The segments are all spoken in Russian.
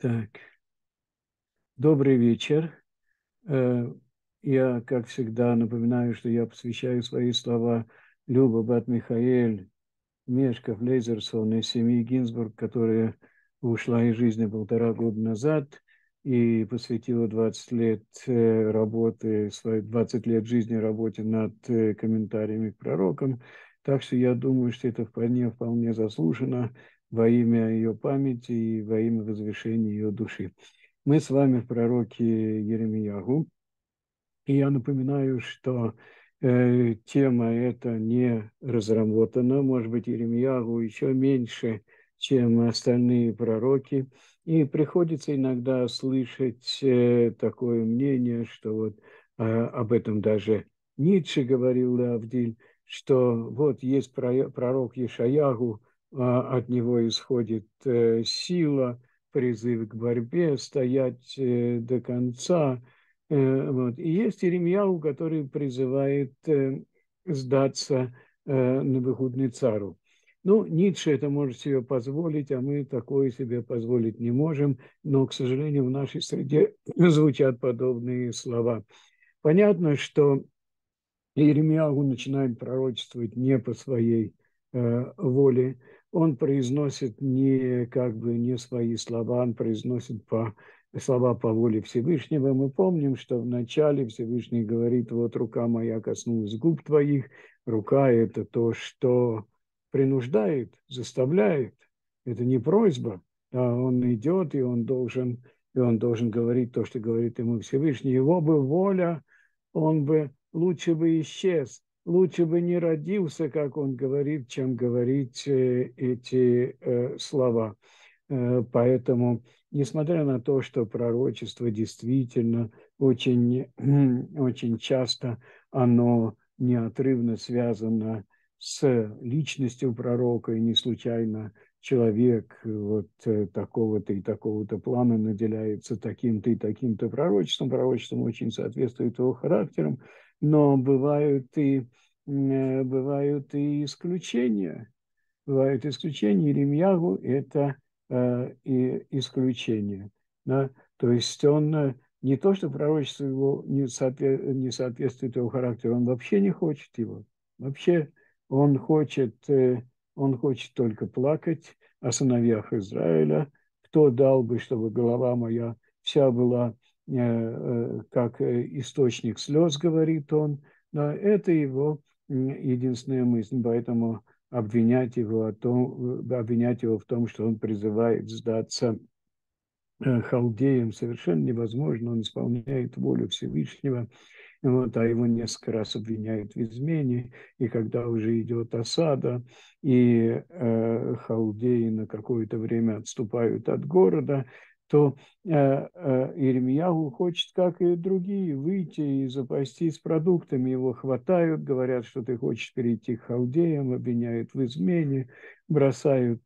Так, добрый вечер. Э, Я, как всегда, напоминаю, что я посвящаю свои слова Люба Бат-Михаэль, Мешков, Лейзерсон и семьи Гинзбург, которая ушла из жизни 1,5 года назад и посвятила 20 лет работы, свои 20 лет жизни работе над комментариями к пророкам. Так что я думаю, что это вполне заслуженно во имя ее памяти и во имя возвышения ее души. Мы с вами в пророке Еремиягу. И я напоминаю, что тема эта не разработана, может быть, Иеремиягу еще меньше, чем остальные пророки. И приходится иногда слышать такое мнение, что вот об этом даже Ницше говорил, Леавдиль, что вот есть пророк Ешаягу, от него исходит сила, призыв к борьбе, стоять до конца. Вот. И есть Иеремьяу, который призывает сдаться Навуходоносору. Ну, Ницше это может себе позволить, а мы такое себе позволить не можем, но, к сожалению, в нашей среде звучат подобные слова. Понятно, что Иеремиягу начинает пророчествовать не по своей воле. Он произносит не свои слова, он произносит слова по воле Всевышнего. Мы помним, что вначале Всевышний говорит: вот рука моя коснулась губ твоих. Рука – это то, что принуждает, заставляет. Это не просьба. Да, он идет, и он должен говорить то, что говорит ему Всевышний. Его бы воля, он бы лучше бы исчез, лучше бы не родился, как он говорит, чем говорить эти слова. Поэтому, несмотря на то, что пророчество действительно очень, очень часто оно неотрывно связано с личностью пророка, и не случайно человек вот такого-то и такого-то плана наделяется таким-то и таким-то пророчеством. Пророчеством очень соответствует его характерам, но бывают и исключения. Бывают исключения. Иеремиягу – это и исключение. Да? То есть он не то, что пророчество его не соответствует его характеру, он вообще не хочет его. Вообще он хочет, он хочет только плакать о сыновьях Израиля. Кто дал бы, чтобы голова моя вся была как источник слез, говорит он. Да, это его единственная мысль. Поэтому обвинять его в том, что он призывает сдаться халдеям, совершенно невозможно. Он исполняет волю Всевышнего, вот, а его несколько раз обвиняют в измене. И когда уже идет осада, и халдеи на какое-то время отступают от города, то Иеремиягу хочет, как и другие, выйти и запастись продуктами. Его хватают, говорят, что ты хочешь перейти к халдеям, обвиняют в измене, бросают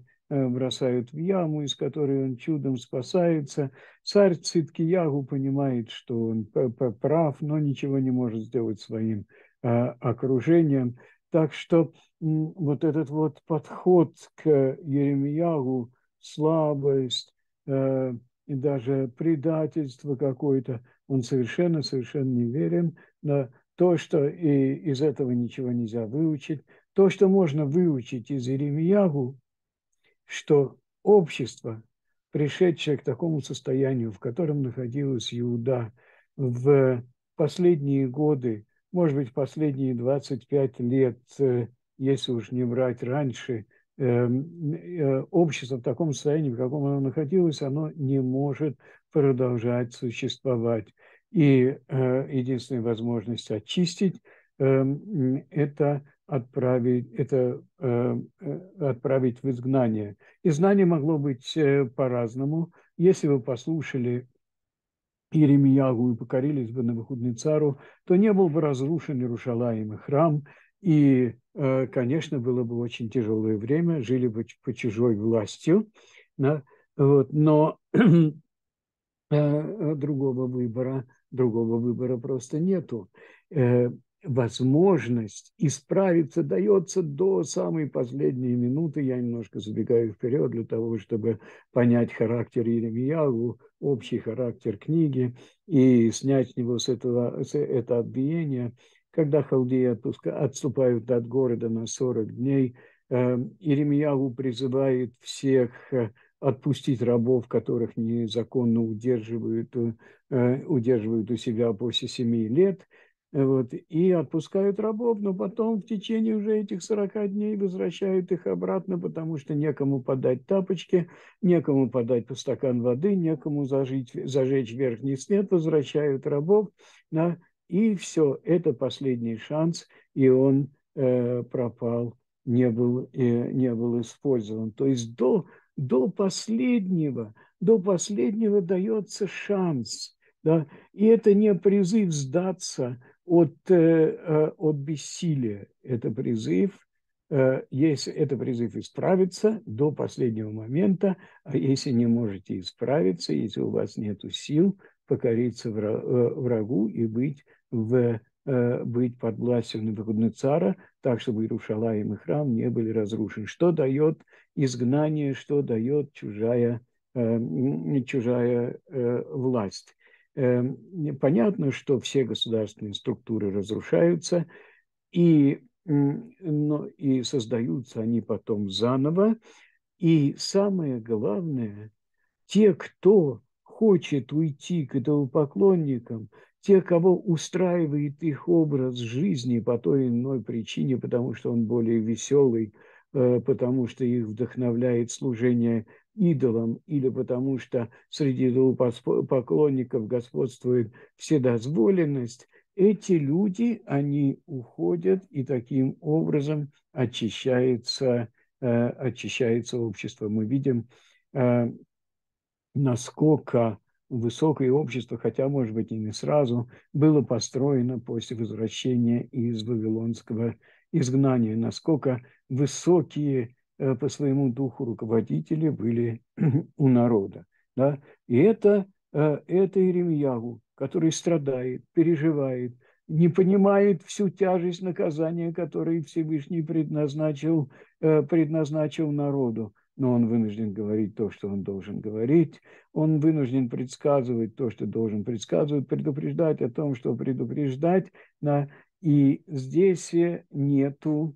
в яму, из которой он чудом спасается. Царь Циткиягу понимает, что он прав, но ничего не может сделать своим окружением. Так что вот этот вот подход к Еремиягу, слабость и даже предательство какое-то, он совершенно не верен. Но то, что и из этого ничего нельзя выучить, то, что можно выучить из Еремиягу, что общество, пришедшее к такому состоянию, в котором находилась Иуда в последние годы, может быть, последние 25 лет, если уж не брать раньше, общество в таком состоянии, в каком оно находилось, оно не может продолжать существовать. И единственная возможность очистить это отправить в изгнание. Изгнание могло быть по-разному. Если вы послушали Иеремиягу и покорились бы Навуходоносору, то не был бы разрушен Иерушалаим и храм, и, конечно, было бы очень тяжелое время, жили бы по чужой властью, да, вот, но другого выбора просто нету. возможность исправиться дается до самой последней минуты. Я немножко забегаю вперед для того, чтобы понять характер Иеремияху, общий характер книги и снять с него это отбиение. Когда халдеи отступают от города на 40 дней, Иеремияху призывает всех отпустить рабов, которых незаконно удерживают у себя после 7 лет. Вот, и отпускают рабов, но потом в течение уже этих 40 дней возвращают их обратно, потому что некому подать тапочки, некому подать по стакан воды, некому зажечь верхний свет, возвращают рабов, да, и все, это последний шанс, и он пропал, не был использован. То есть до последнего дается шанс, да, и это не призыв сдаться от бессилия. Это призыв исправиться до последнего момента, а если не можете исправиться, если у вас нет сил, покориться врагу и быть под властью Навуходоносора, так, чтобы Иерушалаим и храм не были разрушены. Что дает изгнание, что дает чужая власть? Понятно, что все государственные структуры разрушаются, но и создаются они потом заново. И самое главное, те, кто хочет уйти к идолопоклонникам, те, кого устраивает их образ жизни по той или иной причине, потому что он более веселый, потому что их вдохновляет служение идолам, или потому что среди идолопоклонников господствует вседозволенность, эти люди, они уходят, и таким образом очищается общество. Мы видим, насколько высокое общество, хотя, может быть, и не сразу, было построено после возвращения из вавилонского изгнания, насколько высокие по своему духу руководители были у народа. Да? И это Иеремияху, который страдает, переживает, не понимает всю тяжесть наказания, которое Всевышний предназначил народу. Но он вынужден говорить то, что он должен говорить, он вынужден предсказывать то, что должен предсказывать, предупреждать о том, что предупреждать, да, и здесь нету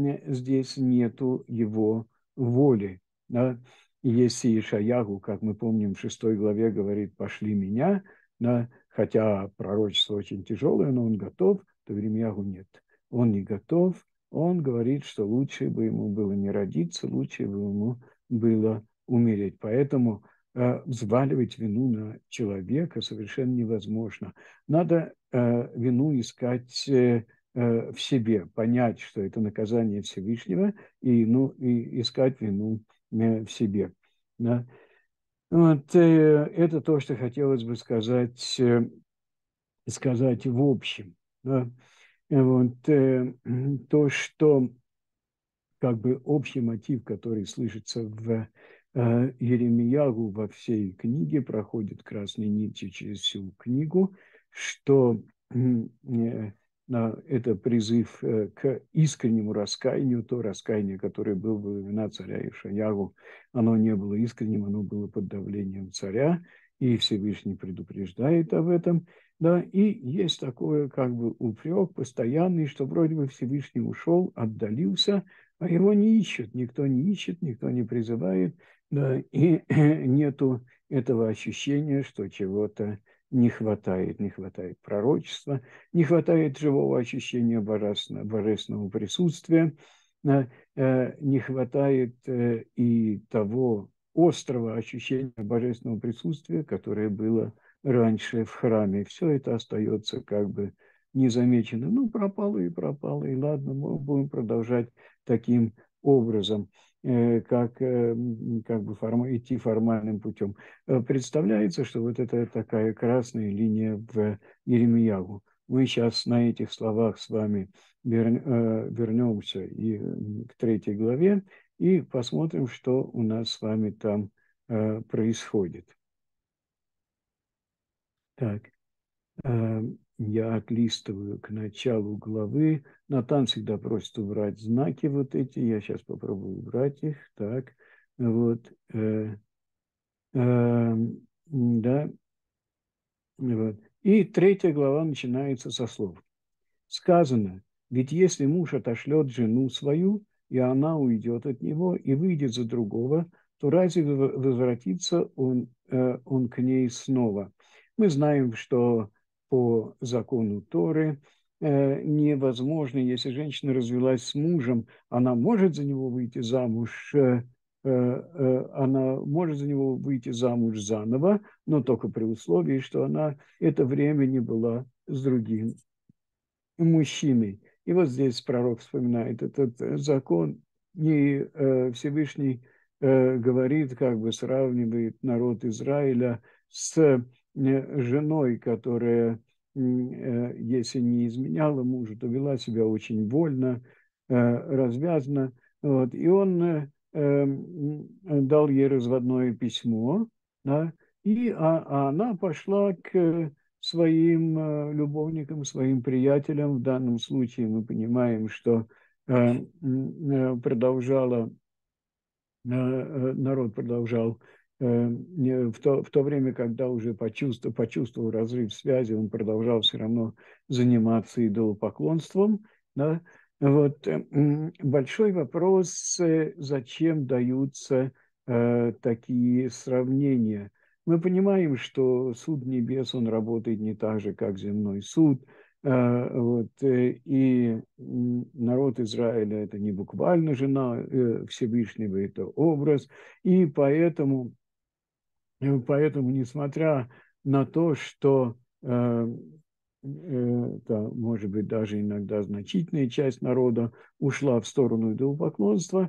его воли. Да. И если Ишаяху, как мы помним, в 6 главе говорит «пошли меня», да, хотя пророчество очень тяжелое, но он готов, то Иеремияху нет. Он не готов, он говорит, что лучше бы ему было не родиться, лучше бы ему было умереть. Поэтому взваливать вину на человека совершенно невозможно. Надо вину искать в себе, понять, что это наказание Всевышнего, и искать вину в себе. Да? Вот, это то, что хотелось бы сказать в общем. Да? Вот, то, что как бы общий мотив, который слышится в Иеремияху во всей книге, проходит красной нитью через всю книгу, что это призыв к искреннему раскаянию. То раскаяние, которое было во времена царя Ишаяху, оно не было искренним, оно было под давлением царя, и Всевышний предупреждает об этом. Да, и есть такое как бы упрек постоянный, что вроде бы Всевышний ушел, отдалился, а его не ищут, никто не призывает, да, и нету этого ощущения, что чего-то не хватает пророчества, не хватает живого ощущения божественного присутствия, да, не хватает и того острого ощущения божественного присутствия, которое было раньше в храме. Все это остается как бы незамеченным. Ну, пропало, и ладно, мы будем продолжать таким образом, как бы идти формальным путем. Представляется, что вот это такая красная линия в Иеремияху. Мы сейчас на этих словах с вами вернемся и к 3 главе и посмотрим, что у нас с вами там происходит. Так. я отлистываю к началу главы. Натан всегда просит убрать знаки вот эти. Я сейчас попробую убрать их. Так, вот. Да, вот. И 3 глава начинается со слов. Сказано, ведь если муж отошлет жену свою, и она уйдет от него и выйдет за другого, то разве возвратится он к ней снова? Мы знаем, что по закону Торы невозможно, если женщина развелась с мужем, она может за него выйти замуж, она может за него выйти замуж заново, но только при условии, что она это время не была с другим мужчиной. И вот здесь пророк вспоминает этот закон, и Всевышний говорит, как бы сравнивает народ Израиля с женой, которая, если не изменяла мужу, то вела себя очень вольно, развязно. Вот. И он дал ей разводное письмо, да, а она пошла к своим любовникам, своим приятелям. В данном случае мы понимаем, что продолжала народ продолжал в то время, когда уже почувствовал разрыв связи, он продолжал все равно заниматься идолопоклонством. Да? Вот. Большой вопрос, зачем даются такие сравнения. Мы понимаем, что суд небес, он работает не так же, как земной суд. Вот, и народ Израиля – это не буквально жена Всевышнего, это образ. И поэтому несмотря на то, что это, может быть, даже иногда значительная часть народа ушла в сторону идолопоклонства,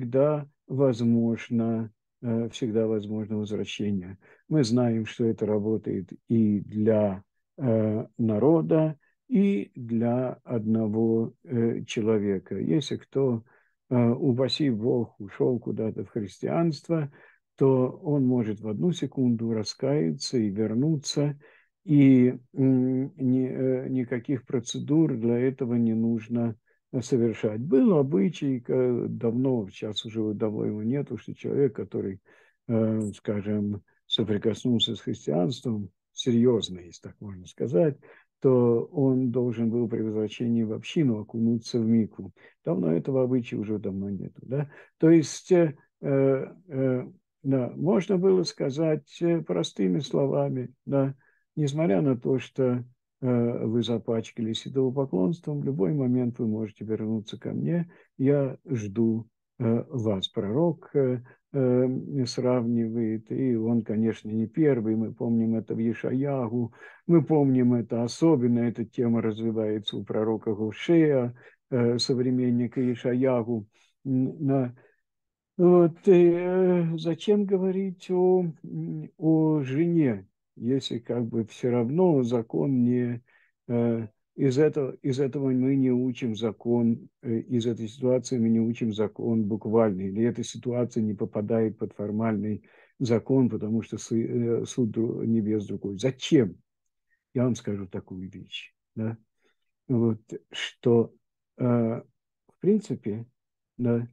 всегда возможно возвращение. Мы знаем, что это работает и для народа, и для одного человека. Если кто, упаси Бог, ушел куда-то в христианство, то он может в одну секунду раскаяться и вернуться, и никаких процедур для этого не нужно совершать. Был обычай давно, сейчас уже давно его нету, что человек, который, скажем, соприкоснулся с христианством, серьезно, если так можно сказать, то он должен был при возвращении в общину окунуться в микву. Давно этого обычая уже давно нету. Да? То есть да, можно было сказать простыми словами, да, несмотря на то, что вы запачкались идолопоклонством, в любой момент вы можете вернуться ко мне, я жду вас. Пророк сравнивает, и он, конечно, не первый, мы помним это в Ешаягу, мы помним это особенно, эта тема развивается у пророка Гошея, современника Ешаягу. Вот, зачем говорить о жене, если как бы все равно закон не... из этого мы не учим закон, из этой ситуации мы не учим закон буквальный, или эта ситуация не попадает под формальный закон, потому что суд небес другой. Зачем? Я вам скажу такую вещь, да? Вот, что в принципе, да,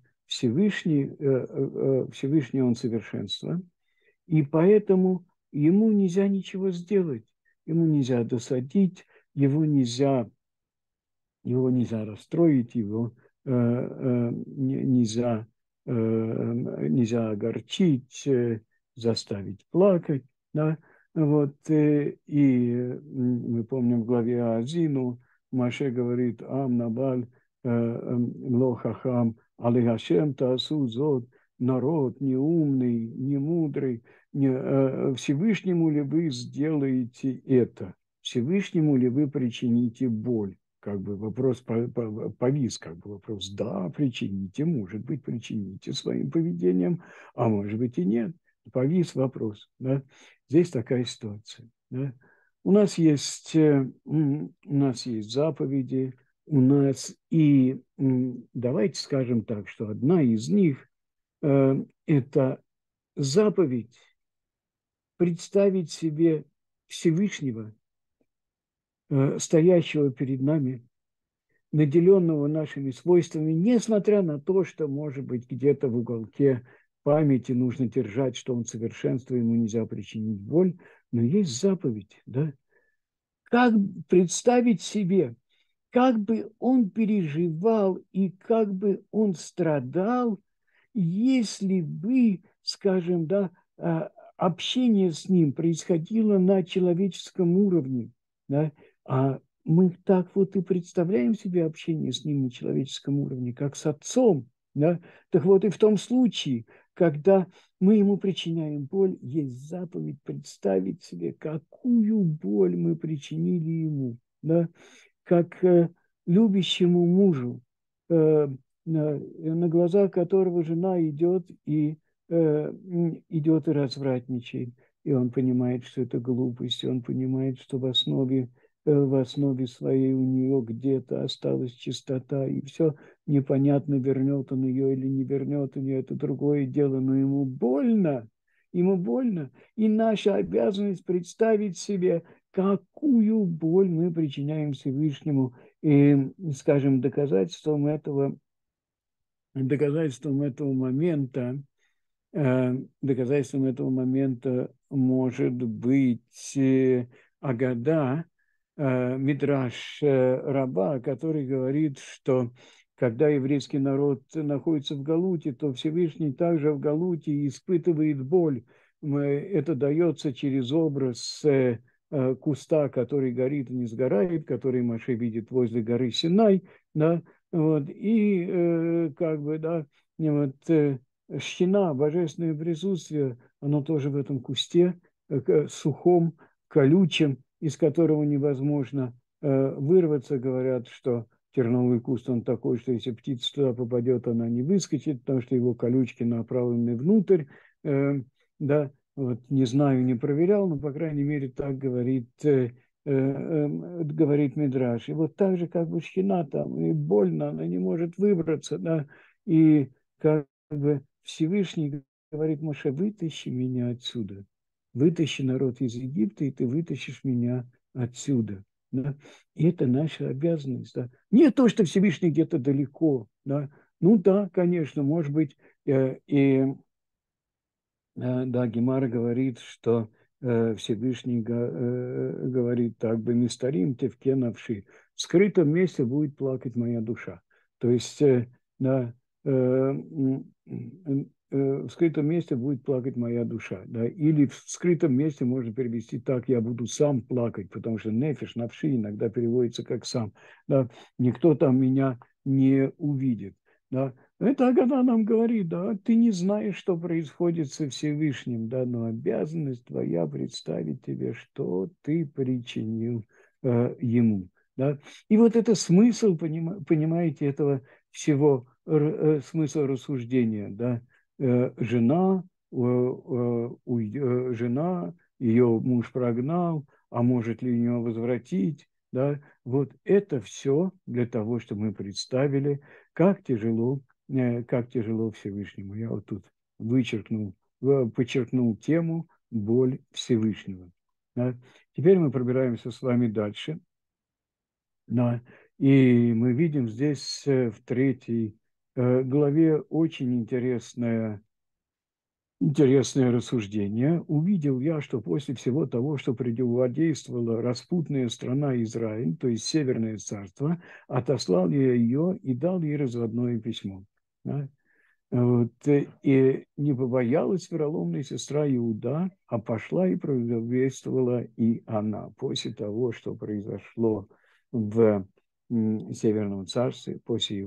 Всевышний Он совершенство, и поэтому ему нельзя ничего сделать, ему нельзя досадить, его нельзя расстроить, его нельзя огорчить, заставить плакать. Да? Вот, и мы помним в главе Азину, Маше говорит, Ам Набаль Ло Хахам, Али Хашем Таасу Зод, народ неумный, немудрый, Всевышнему ли вы сделаете это? Всевышнему ли вы причините боль? Как бы вопрос повис, как бы вопрос, да, причините, может быть, причините своим поведением, а может быть и нет. Повис вопрос. Да? Здесь такая ситуация. Да? У нас есть заповеди, давайте скажем так, что одна из них это заповедь представить себе Всевышнего стоящего перед нами, наделенного нашими свойствами, несмотря на то, что, может быть, где-то в уголке памяти нужно держать, что он совершенство, ему нельзя причинить боль, но есть заповедь, да? Как представить себе, как бы он переживал и как бы он страдал, если бы, скажем, да, общение с ним происходило на человеческом уровне, да, а мы так вот и представляем себе общение с ним на человеческом уровне, как с отцом, да, так вот и в том случае, когда мы ему причиняем боль, есть заповедь представить себе, какую боль мы причинили ему, да, как любящему мужу, на глазах которого жена идет и развратничает. И он понимает, что это глупость, и он понимает, что в основе своей у нее где-то осталась чистота, и все непонятно, вернет он ее или не вернет ее, это другое дело, но ему больно, и наша обязанность представить себе, какую боль мы причиняем Всевышнему, и, скажем, доказательством этого момента может быть Агада, Мидраш Раба, который говорит, что когда еврейский народ находится в Галуте, то Всевышний также в Галуте испытывает боль. Это дается через образ куста, который горит и не сгорает, который Моше видит возле горы Синай, да, вот, и как бы, да, вот, Шхина, божественное присутствие, оно тоже в этом кусте, сухом, колючем, из которого невозможно вырваться. Говорят, что терновый куст, он такой, что если птица туда попадет, она не выскочит, потому что его колючки направлены внутрь. Да, вот, не знаю, не проверял, но, по крайней мере, так говорит Мидраш. И вот так же, как бы шхина там, и больно, она не может выбраться, да, и как бы Всевышний говорит Моше: вытащи меня отсюда, вытащи народ из Египта, и ты вытащишь меня отсюда. Да? И это наша обязанность. Да? Не то, что Всевышний где-то далеко. Да? Ну да, конечно, может быть, да, Гемара говорит, что Всевышний говорит так: «Бемистарим тевке навши». В скрытом месте будет плакать моя душа. То есть, да, в скрытом месте будет плакать моя душа. Да? Или в скрытом месте можно перевести так: я буду сам плакать, потому что нефиш, навши иногда переводится как сам. Да? Никто там меня не увидит. Да? Это Агада нам говорит: да, ты не знаешь, что происходит со Всевышним, да, но обязанность твоя представить тебе, что ты причинил ему. Да? И вот это смысл, понимаете, этого всего, смысл рассуждения. Да? Жена, жена, ее муж прогнал, а может ли ее возвратить? Да? Вот это все для того, чтобы мы представили, как тяжело Всевышнему. Я вот тут подчеркнул тему боль Всевышнего. Да? Теперь мы пробираемся с вами дальше. Да? И мы видим здесь в 3 главе очень интересное рассуждение. «Увидел я, что после всего того, что противодействовала распутная страна Израиль, то есть Северное царство, отослал я ее и дал ей разводное письмо». Да? Вот, и не побоялась вероломная сестра Иуда, а пошла и провествовала и она. После того, что произошло в Северном царстве,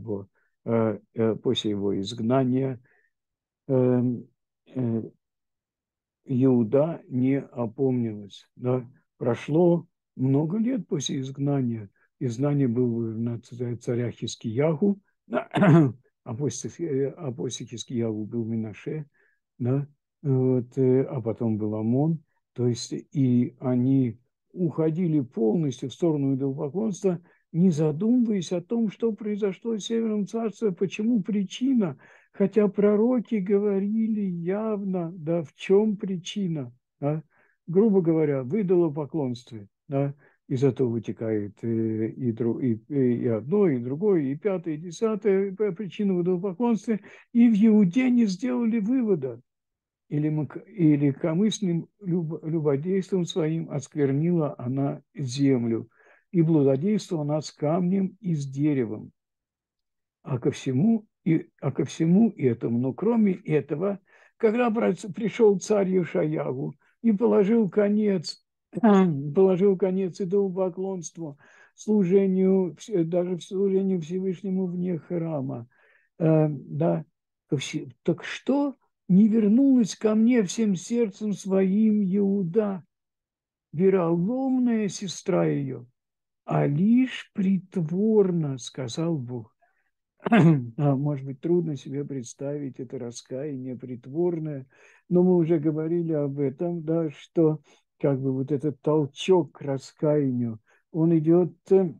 после его изгнания, эм, э, Иуда не опомнилась. Да? Прошло много лет после изгнания. Изгнание было на царя Хискияху, а после Хискиягу был Минаше, да? Вот, а потом был Амон. То есть и они уходили полностью в сторону идолопоклонства, не задумываясь о том, что произошло в Северном царстве, почему причина. Хотя пророки говорили явно, да, в чем причина. Да? Грубо говоря, в идолопоклонстве. Да? из этого вытекает и одно, и другое, и пятое, и десятое причина в идолопоклонстве. И в Иуде не сделали вывода. Или легкомысленным любодейством своим осквернила она землю, и блудодействовала она с камнем и с деревом. А ко всему этому, но кроме этого, когда пришел царь Йошаяху и положил конец идолопоклонству, служению, даже служению Всевышнему вне храма, да, так что не вернулась ко мне всем сердцем своим Иуда, вероломная сестра ее, а лишь притворно, сказал Бог. Может быть, трудно себе представить это раскаяние притворное, но мы уже говорили об этом, да, что как бы вот этот толчок к раскаянию, он идет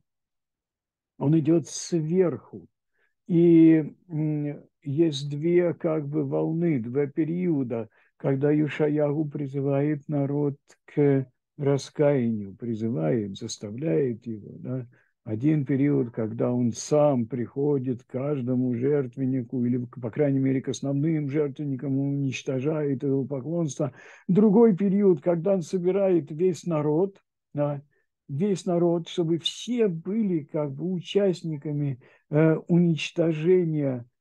сверху. И есть две как бы волны, два периода, когда Йошаяху призывает народ к раскаянию, призывает, заставляет его. Да? Один период, когда он сам приходит к каждому жертвеннику, или, по крайней мере, к основным жертвенникам, уничтожает его поклонство. Другой период, когда он собирает весь народ, да, весь народ, чтобы все были как бы участниками уничтожения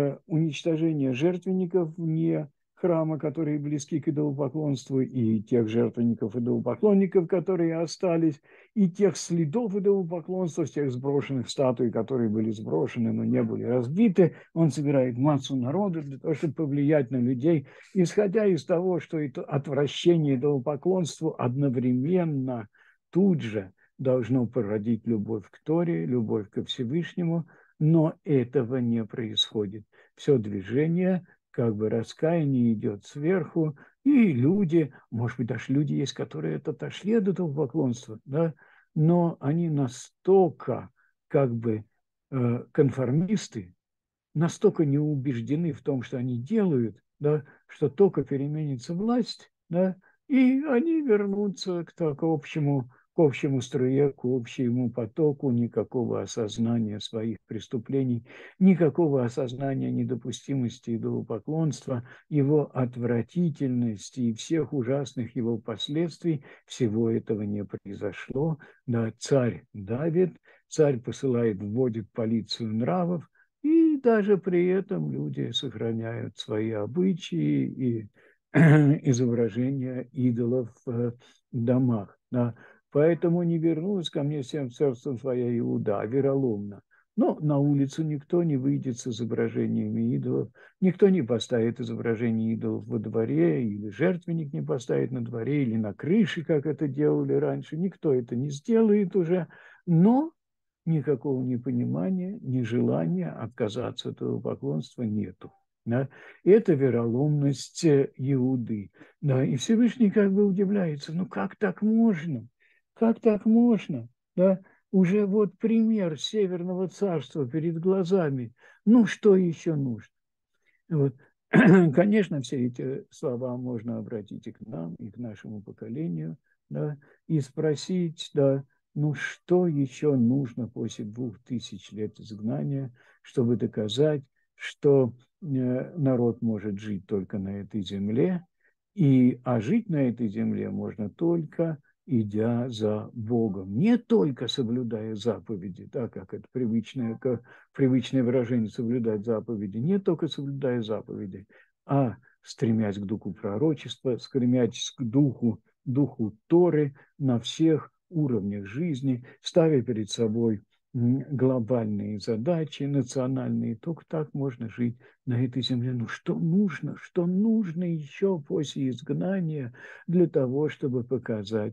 жертвенников вне храма, которые близки к идолопоклонству, и тех жертвенников идолопоклонников, которые остались, и тех следов идолопоклонства, тех сброшенных статуй, которые были сброшены, но не были разбиты. Он собирает массу народа для того, чтобы повлиять на людей, исходя из того, что это отвращение идолопоклонству одновременно тут же должно породить любовь к Торе, любовь ко Всевышнему, но этого не происходит. Все движение, как бы раскаяние идет сверху, и люди, может быть, даже люди есть, которые отошли от этого поклонства, да, но они настолько как бы конформисты, настолько не убеждены в том, что они делают, да, что только переменится власть, да, и они вернутся к общему струе, к общему потоку, никакого осознания своих преступлений, никакого осознания недопустимости идолопоклонства, его отвратительности и всех ужасных его последствий. Всего этого не произошло. Да, царь давит, царь посылает, вводит полицию нравов, и даже при этом люди сохраняют свои обычаи и изображения идолов в домах. Да. Поэтому не вернулась ко мне всем сердцем своя Иуда, вероломно. Но на улицу никто не выйдет с изображениями идолов, никто не поставит изображение идолов во дворе, или жертвенник не поставит на дворе, или на крыше, как это делали раньше. Никто это не сделает уже, но никакого непонимания, ни желания отказаться от этого поклонства нету. Да? Это вероломность Иуды. Да? И Всевышний как бы удивляется, ну как так можно? Как так можно? Да? Уже вот пример Северного царства перед глазами. Ну что еще нужно? Вот. Конечно, все эти слова можно обратить и к нам, и к нашему поколению, да, и спросить, да, ну что еще нужно после 2000 лет изгнания, чтобы доказать, что народ может жить только на этой земле, а жить на этой земле можно только идя за Богом, не только соблюдая заповеди, да, как это привычное выражение соблюдать заповеди, не только соблюдая заповеди, а стремясь к духу пророчества, стремясь к духу Торы на всех уровнях жизни, ставя перед собой глобальные задачи, национальные. Только так можно жить на этой земле. Ну что нужно? Что нужно еще после изгнания для того, чтобы показать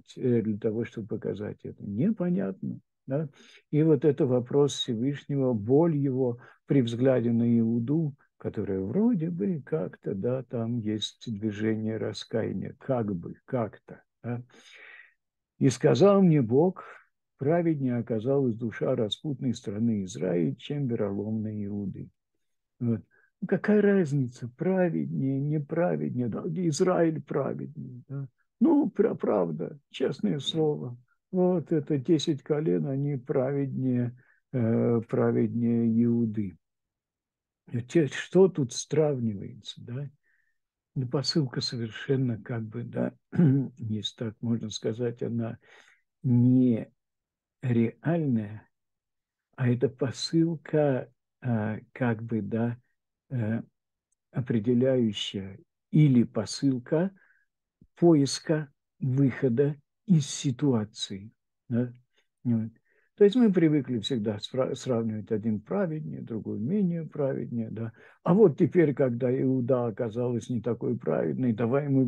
это? Непонятно. Да? И вот это вопрос Всевышнего, боль его при взгляде на Иуду, которая вроде бы как-то, да, там есть движение раскаяния, как бы, как-то. Да? И сказал мне Бог, праведнее оказалась душа распутной страны Израиля, чем вероломной Иуды. Вот. Ну, какая разница, праведнее, неправеднее, да? Израиль праведнее. Да? Ну, правда, честное слово. вот это 10 колен, они праведнее, праведнее Иуды. Что тут сравнивается, да? Ну, посылка совершенно как бы, да, если так можно сказать, она не реальная, а это посылка как бы, да, э, определяющая или посылка поиска выхода из ситуации. Да? Вот. То есть мы привыкли всегда сравнивать один праведнее, другой менее праведнее. Да? А вот теперь, когда Иуда оказалась не такой праведной, давай мы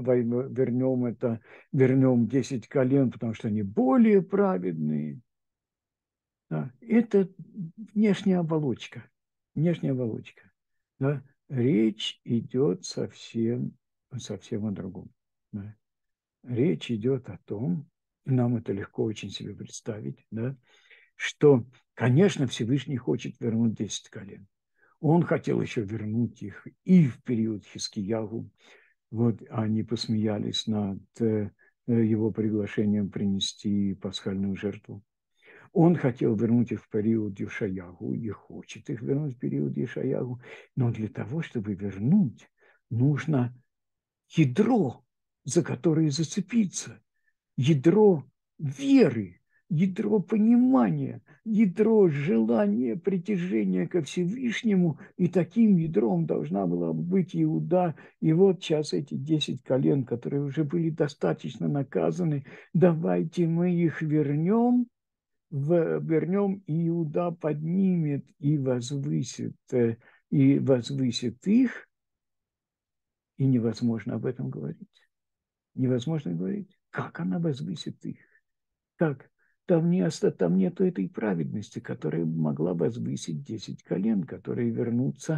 вернем 10 колен, потому что они более праведные. Да? Это внешняя оболочка. Внешняя оболочка. Да? Речь идет совсем о другом. Да? Речь идет о том, и нам это легко очень себе представить, да, что, конечно, Всевышний хочет вернуть 10 колен. Он хотел еще вернуть их и в период Хискиягу. Вот они посмеялись над его приглашением принести пасхальную жертву. Он хотел вернуть их в период Ешаягу и хочет их вернуть в период Ешаягу. Но для того, чтобы вернуть, нужно ядро, за которое зацепиться, ядро веры, ядро понимания, ядро желания, притяжения ко Всевышнему. И таким ядром должна была быть Иуда. И вот сейчас эти 10 колен, которые уже были достаточно наказаны, давайте мы их вернем, и Иуда поднимет и возвысит их, и невозможно об этом говорить. Невозможно говорить. Как она возвысит их? Как? Там нету этой праведности, которая могла возвысить 10 колен, которые вернутся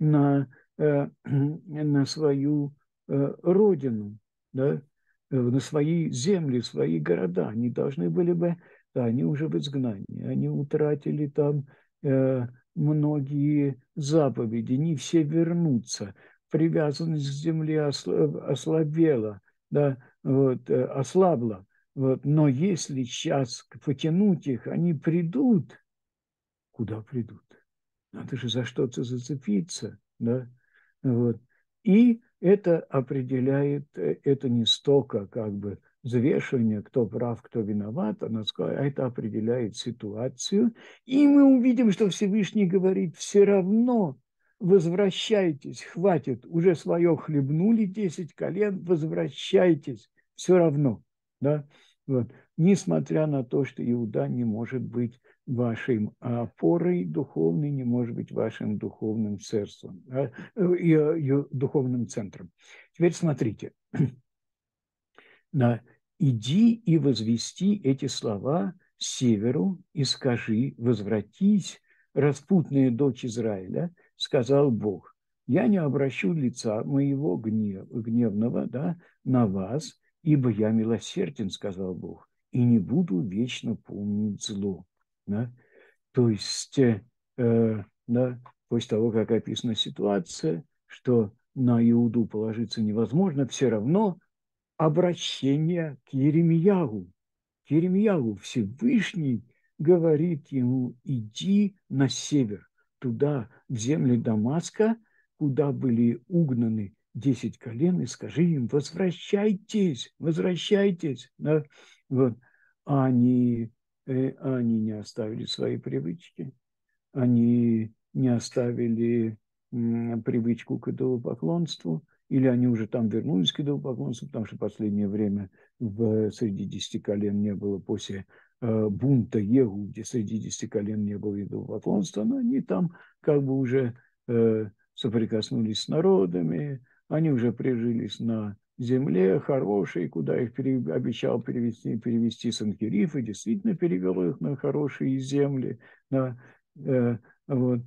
на свою родину, да? На свои земли, свои города. Они должны были бы, да, они уже в изгнании, они утратили там многие заповеди, не все вернутся. Привязанность к земле ослабела, да, вот, ослабла. Вот. Но если сейчас потянуть их, они придут. Куда придут? Надо же за что-то зацепиться. Да? Вот. И это определяет, это не столько как бы взвешивание, кто прав, кто виноват, а это определяет ситуацию. И мы увидим, что Всевышний говорит, все равно возвращайтесь, хватит, уже свое хлебнули 10 колен, возвращайтесь, все равно. Да? Вот. Несмотря на то, что Иуда не может быть вашей опорой духовной, не может быть вашим духовным сердцем, духовным центром. Теперь смотрите. «Иди и возвести эти слова северу и скажи, возвратись, распутная дочь Израиля, сказал Бог, я не обращу лица моего гневного, да, на вас, ибо я милосерден, сказал Бог, и не буду вечно помнить зло». Да? То есть, да, после того, как описана ситуация, что на Иуду положиться невозможно, все равно обращение к Еремиягу. К Еремиягу Всевышний говорит ему, иди на север, туда, в земли Дамаска, куда были угнаны 10 колен, и скажи им, возвращайтесь, возвращайтесь. Да? Вот. Они, они не оставили свои привычки, они не оставили привычку к идолопоклонству, или они уже там вернулись к идолопоклонству, потому что в последнее время среди 10 колен не было, после бунта Егу, где среди 10 колен не было идолопоклонства, но они там как бы уже соприкоснулись с народами, они уже прижились на земле хорошей, куда их обещал перевести Санхериф, и действительно перевел их на хорошие земли. Да, вот.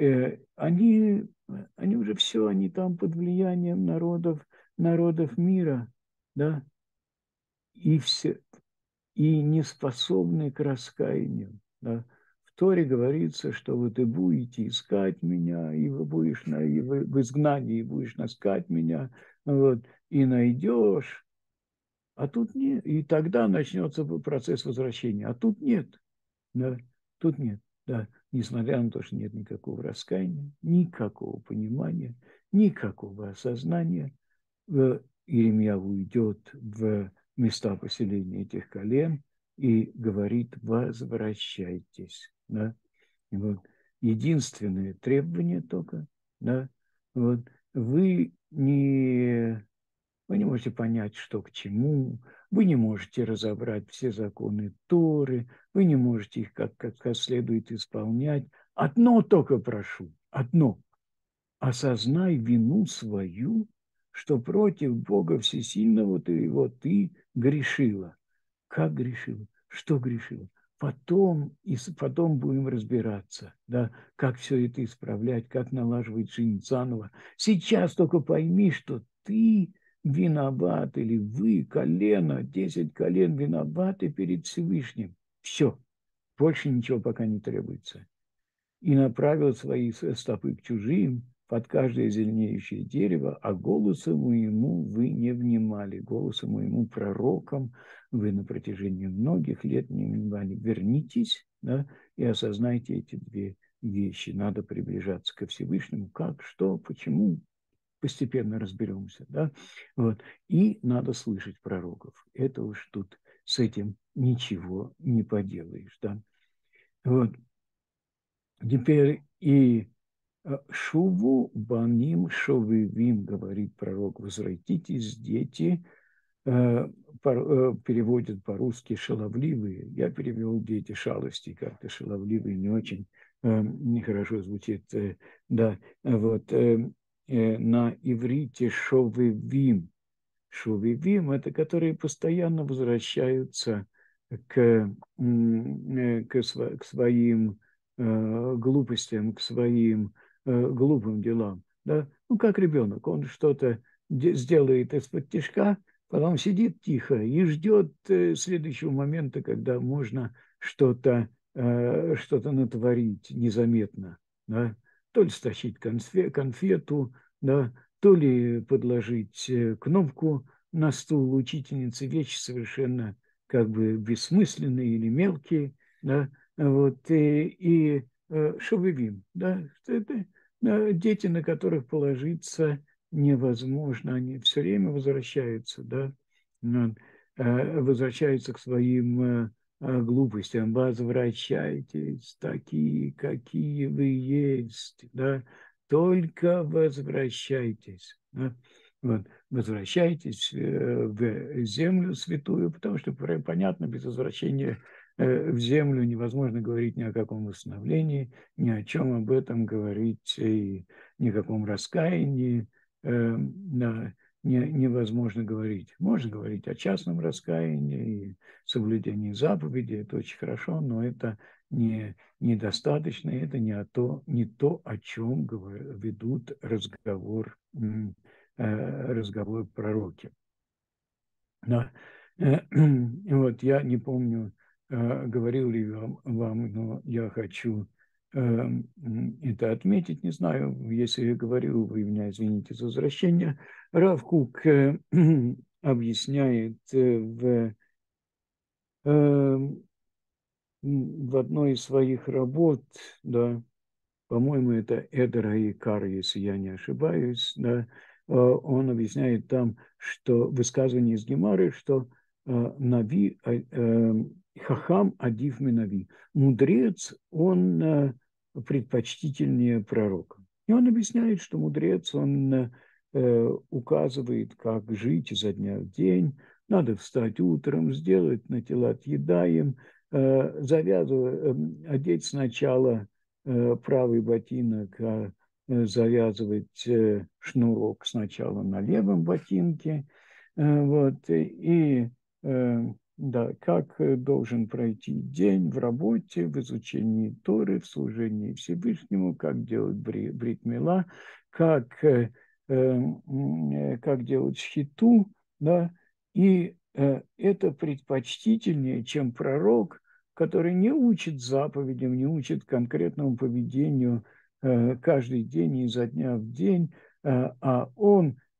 Они уже все, они там под влиянием народов мира, да, и, все, и не способны к раскаянию. Да. В Торе говорится, что вот и будете искать меня, и вы будешь в изгнании, и будешь искать меня, вот, и найдешь. А тут нет. И тогда начнется процесс возвращения. А тут нет. Да, тут нет. Да, несмотря на то, что нет никакого раскаяния, никакого понимания, никакого осознания, Иеремия уйдет в места поселения этих колен и говорит: возвращайтесь. Да? Вот. Единственное требование только, да, вот, вы не можете понять, что к чему, вы не можете разобрать все законы Торы, вы не можете их как следует исполнять. Одно только прошу, одно: осознай вину свою, что против Бога Всесильного ты грешила. Как грешила? Что грешила? Потом будем разбираться, да, как все это исправлять, как налаживать жизнь заново. Сейчас только пойми, что ты виноват, или вы, колено, 10 колен виноваты перед Всевышним. Все, больше ничего пока не требуется. И направил свои стопы к чужим, под каждое зеленеющее дерево, а голосу моему вы не внимали, голосу моему пророкам вы на протяжении многих лет не внимали. Вернитесь, да, и осознайте эти две вещи. Надо приближаться ко Всевышнему. Как, что, почему? Постепенно разберемся. Да? Вот. И надо слышать пророков. Это уж тут с этим ничего не поделаешь. Да? Вот. Теперь и Шуву баним шовивим, говорит пророк: возвратитесь, дети. Переводят по-русски шаловливые. Я перевел дети шалости, как-то шаловливые не очень нехорошо звучит. Да, вот на иврите шовивим. Шувивим – это которые постоянно возвращаются к своим глупостям, к своим глупым делам. Да? Ну, как ребенок, он что-то сделает из-под тишка, потом сидит тихо и ждет следующего момента, когда можно что-то натворить незаметно. Да? То ли стащить конфету, да, то ли подложить кнопку на стул учительницы, вещи совершенно как бы бессмысленные или мелкие, да, вот, шовывим, да, это дети, на которых положиться невозможно, они все время возвращаются, да, возвращаются к своим глупостям: возвращайтесь такие, какие вы есть, да, только возвращайтесь. Да? Вот. Возвращайтесь в землю святую, потому что, понятно, без возвращения в землю невозможно говорить ни о каком восстановлении, ни о чем об этом говорить, и ни о каком раскаянии невозможно говорить. Можно говорить о частном раскаянии и соблюдении заповедей, это очень хорошо, но это недостаточно, это не то, о чем ведут разговор пророки. Да. Вот я не помню, говорил ли вам, но я хочу это отметить, не знаю, если я говорю, вы меня извините за возвращение. Рав Кук объясняет в одной из своих работ, да, по-моему, это Эдера и Кар, если я не ошибаюсь, да, он объясняет там, что высказывание из Гемары, что Нави, Хахам адив минави, мудрец, он предпочтительнее пророка. И он объясняет, что мудрец, он указывает, как жить изо дня в день, надо встать утром, сделать натилат едаем, одеть сначала правый ботинок, завязывать шнурок сначала на левом ботинке. Вот, и да, как должен пройти день в работе, в изучении Торы, в служении Всевышнему, как делать брит мила, как делать шхиту, да, и это предпочтительнее, чем пророк, который не учит заповедям, не учит конкретному поведению каждый день изо дня в день, а он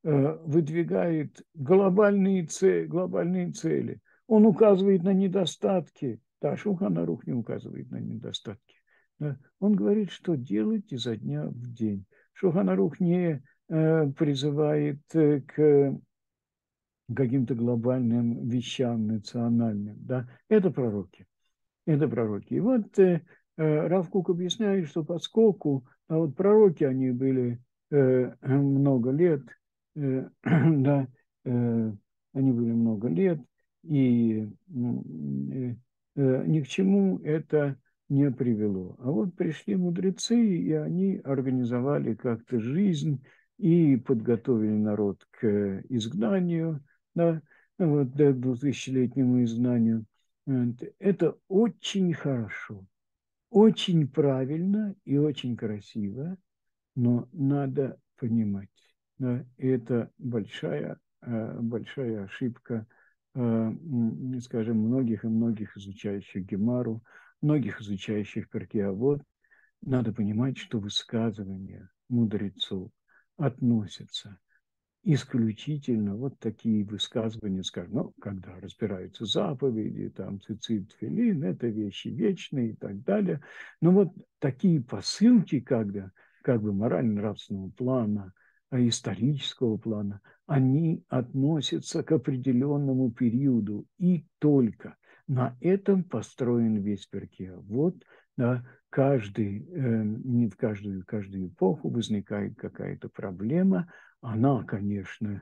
выдвигает глобальные цели. Он указывает на недостатки. Да, Шулхан Арух не указывает на недостатки. Да. Он говорит, что делать изо дня в день. Шулхан Арух не призывает к каким-то глобальным вещам национальным. Да. Это пророки. Это пророки. И вот Рав Кук объясняет, что поскольку вот пророки, они были много лет, да, они были много лет, и ни к чему это не привело. А вот пришли мудрецы, и они организовали как-то жизнь и подготовили народ к изгнанию, да, вот, к 2000-летнему изгнанию. Это очень хорошо, очень правильно и очень красиво, но надо понимать, да, это большая ошибка, скажем, многих и многих изучающих Гемару, многих изучающих Перкей Авот. Надо понимать, что высказывания мудрецов относятся исключительно вот такие высказывания, скажем, ну, когда разбираются заповеди, там, цицит, тфилин, это вещи вечные и так далее. Но вот такие посылки, когда как бы морально-нравственного плана, исторического плана, они относятся к определенному периоду и только. На этом построен весь Перкей. Вот, да, не в каждую эпоху возникает какая-то проблема. Она, конечно,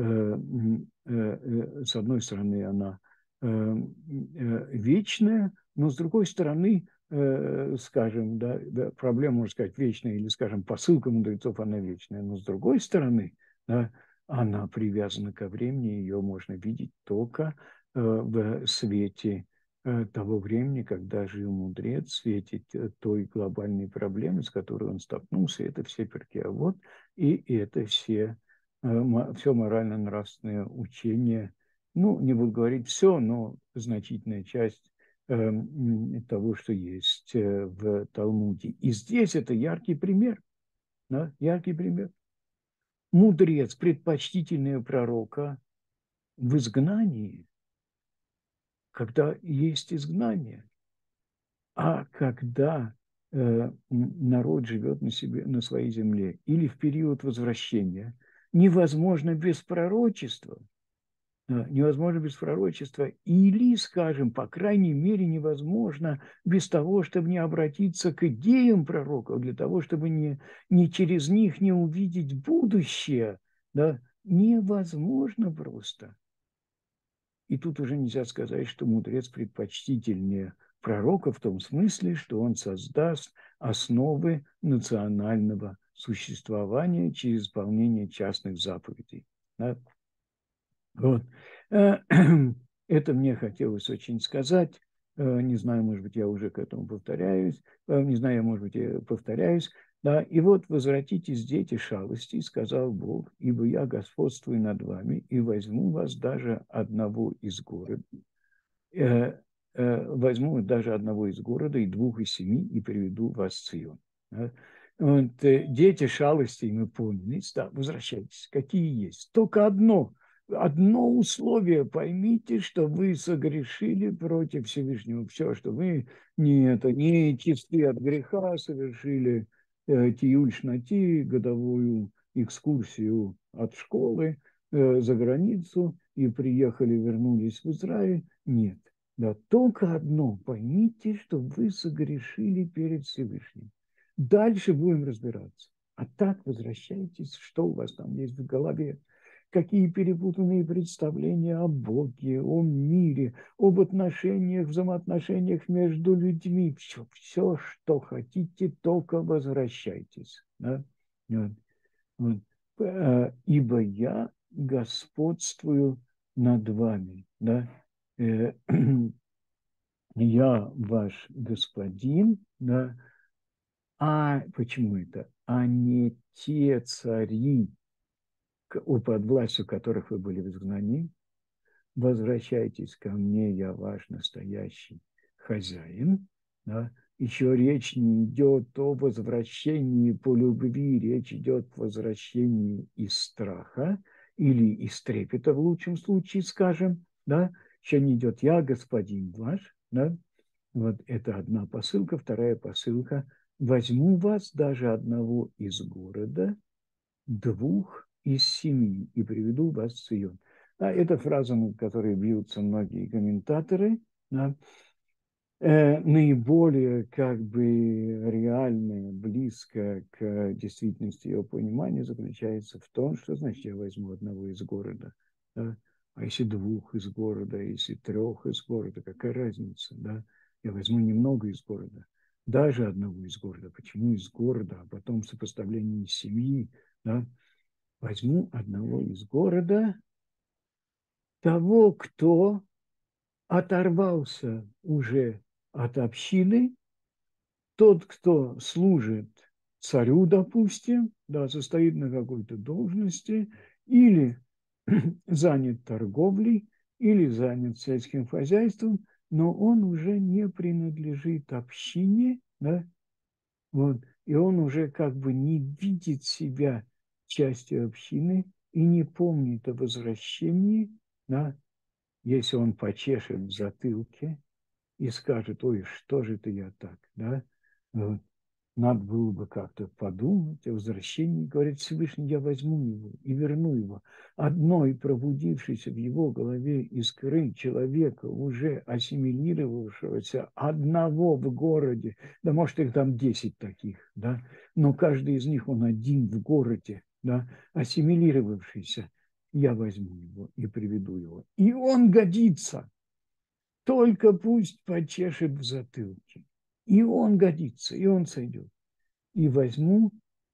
с одной стороны, она вечная, но с другой стороны, скажем, да, проблема, можно сказать, вечная, или, скажем, посылка мудрецов, она вечная, но с другой стороны, да, она привязана ко времени, ее можно видеть только в свете того времени, когда жил мудрец, в свете той глобальной проблемы, с которой он столкнулся. Это все Перкей Авот, и это все морально-нравственное учение. Ну, не буду говорить все, но значительная часть того, что есть в Талмуде. И здесь это яркий пример. Да, яркий пример. Мудрец, предпочтительнее пророка в изгнании, когда есть изгнание. А когда народ живет на своей земле или в период возвращения, невозможно без пророчества. Невозможно без пророчества или, скажем, по крайней мере, невозможно без того, чтобы не обратиться к идеям пророков, для того, чтобы не через них не увидеть будущее. Да? Невозможно просто. И тут уже нельзя сказать, что мудрец предпочтительнее пророка в том смысле, что он создаст основы национального существования через исполнение частных заповедей. Да? Вот. Это мне хотелось очень сказать. Не знаю, может быть, я уже к этому повторяюсь. Не знаю, может быть, я повторяюсь. Да, и вот возвратитесь, дети, шалости, сказал Бог, ибо я господствую над вами и возьму вас даже одного из города, возьму даже одного из города и двух из семи и приведу вас в Цион. Да. Вот, дети, шалости, мы поняли, да, возвращайтесь, какие есть. Только одно условие, поймите, что вы согрешили против Всевышнего. Все, что вы не чисты от греха, совершили тиюль шнати, годовую экскурсию от школы за границу и приехали, вернулись в Израиль. Нет. Да, только одно. Поймите, что вы согрешили перед Всевышним. Дальше будем разбираться. А так возвращайтесь, что у вас там есть в голове. Какие перепутанные представления о Боге, о мире, об отношениях, взаимоотношениях между людьми. Все, что хотите, только возвращайтесь. Да? Вот. Вот. Ибо я господствую над вами. Да? Я ваш господин, да? А почему это? А не те цари, под властью которых вы были в изгнании. Возвращайтесь ко мне, я ваш настоящий хозяин. Да? Еще речь не идет о возвращении по любви, речь идет о возвращении из страха. или из трепета в лучшем случае, скажем, да, еще не идет «Я господин ваш», да, вот это одна посылка. Вторая посылка: возьму вас даже одного из города, двух из семьи, и приведу вас в Сион. Да, это фраза, над которой бьются многие комментаторы. Да. Наиболее как бы реальное, близко к действительности его понимания заключается в том, что значит я возьму одного из города, да? А если двух из города, если трех из города, какая разница, да? Я возьму немного из города, даже одного из города. Почему из города, а потом сопоставление семьи, да? Возьму одного из города, того, кто оторвался уже от общины, тот, кто служит царю, допустим, да, состоит на какой-то должности, или занят торговлей, или занят сельским хозяйством, но он уже не принадлежит общине, да, вот, и он уже как бы не видит себя частью общины и не помнит о возвращении, да, если он почешет в затылке и скажет: ой, что же это я так, да, вот. Надо было бы как-то подумать о возвращении. Говорит Всевышний: я возьму его и верну его. Одной пробудившейся в его голове искры человека, уже ассимилировавшегося, одного в городе, да может их там 10 таких, да, но каждый из них он один в городе, да, ассимилировавшийся, я возьму его и приведу его. И он годится, только пусть почешет в затылке. И он годится, и он сойдет. И возьму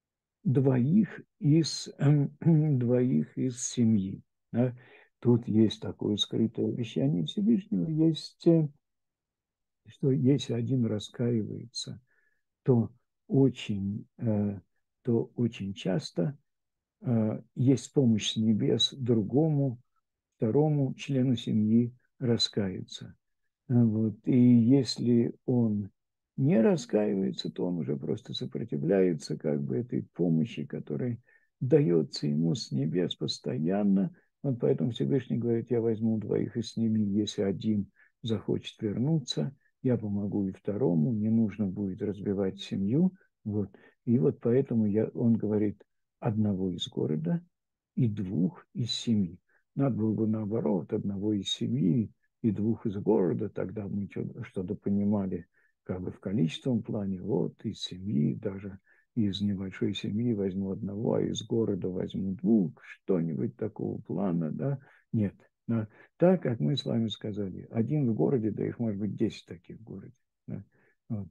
двоих из семьи. Да? Тут есть такое скрытое обещание Всевышнего, есть, что если один раскаивается, то очень, то очень часто есть помощь с небес другому, второму члену семьи раскаяться. Вот. И если он не раскаивается, то он уже просто сопротивляется как бы этой помощи, которая дается ему с небес постоянно. Вот поэтому Всевышний говорит: я возьму двоих и с ними, если один захочет вернуться, я помогу и второму, не нужно будет разбивать семью. Вот. И вот поэтому он говорит: одного из города и двух из семьи. Надо было бы наоборот: одного из семьи и двух из города, тогда мы что-то понимали как бы в количественном плане. Вот из семьи, даже из небольшой семьи возьму одного, а из города возьму двух, что-нибудь такого плана, да? Нет. Да. Так, как мы с вами сказали, один в городе, да их может быть 10 таких в городе. Да? Вот.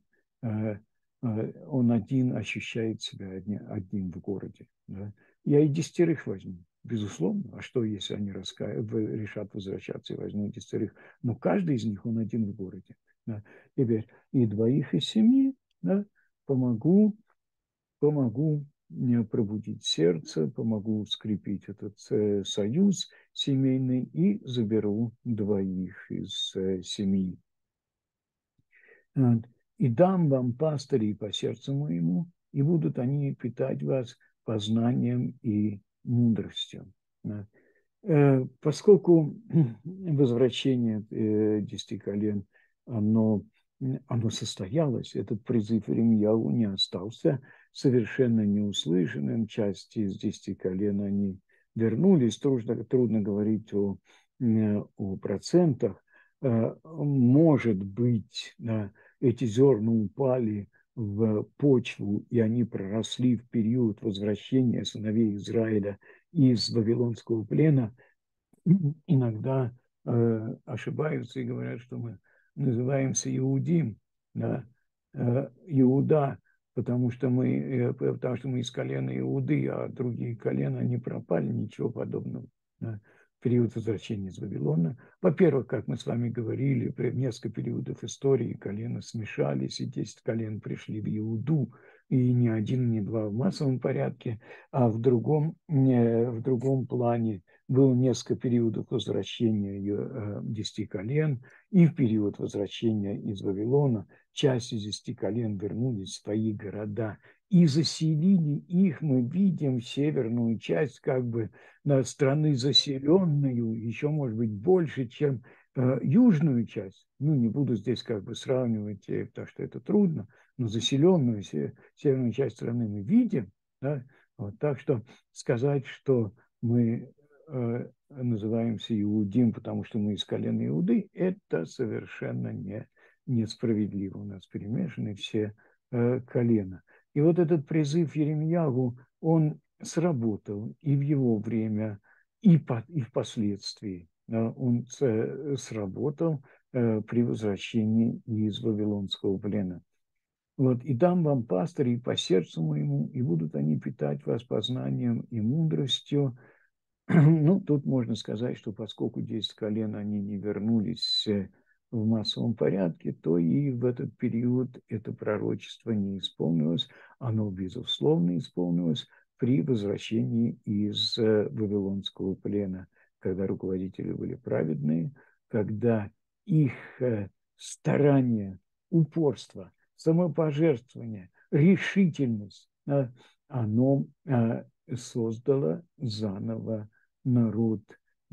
Он один ощущает себя одним в городе. Да? Я и 10 возьму, безусловно. А что, если они решат возвращаться и возьмут 10? Но каждый из них, он один в городе. Да. Теперь и двоих из семьи, да, помогу мне пробудить сердце, помогу скрепить этот союз семейный и заберу двоих из семьи. Вот. И дам вам пастырей по сердцу моему, и будут они питать вас познанием и мудростью. Да. Поскольку возвращение 10 колен, оно состоялось, этот призыв Ирмияу не остался совершенно неуслышанным. Часть из 10 колен они вернулись. Трудно говорить о процентах. Может быть, эти зерна упали в почву, и они проросли в период возвращения сыновей Израиля из Вавилонского плена. Иногда ошибаются и говорят, что мы называемся Иудим, да, Иуда, потому что мы из колена Иуды, а другие колена не пропали, ничего подобного. Да. В период возвращения из Вавилона. Во-первых, как мы с вами говорили, в несколько периодов истории колена смешались, и 10 колен пришли в Иуду, и ни один, ни два в массовом порядке, а в другом плане было несколько периодов возвращения 10 колен, и в период возвращения из Вавилона часть из 10 колен вернулись в свои города и заселили их, мы видим северную часть как бы страны заселенную, еще может быть больше, чем южную часть. Ну, не буду здесь как бы сравнивать, потому что это трудно, но заселенную северную часть страны мы видим, да? Вот, так что сказать, что мы называемся Иудим, потому что мы из колена Иуды, это совершенно несправедливо. У нас перемешаны все колена. И вот этот призыв Еремьягу, он сработал и в его время, и впоследствии. Он сработал при возвращении из Вавилонского плена. Вот, и дам вам пастырей по сердцу моему, и будут они питать вас познанием и мудростью. Ну, тут можно сказать, что поскольку 10 колен, они не вернулись в массовом порядке, то и в этот период это пророчество не исполнилось. Оно, безусловно, исполнилось при возвращении из Вавилонского плена, когда руководители были праведные, когда их старание, упорство, самопожертвование, решительность, оно создало заново народ,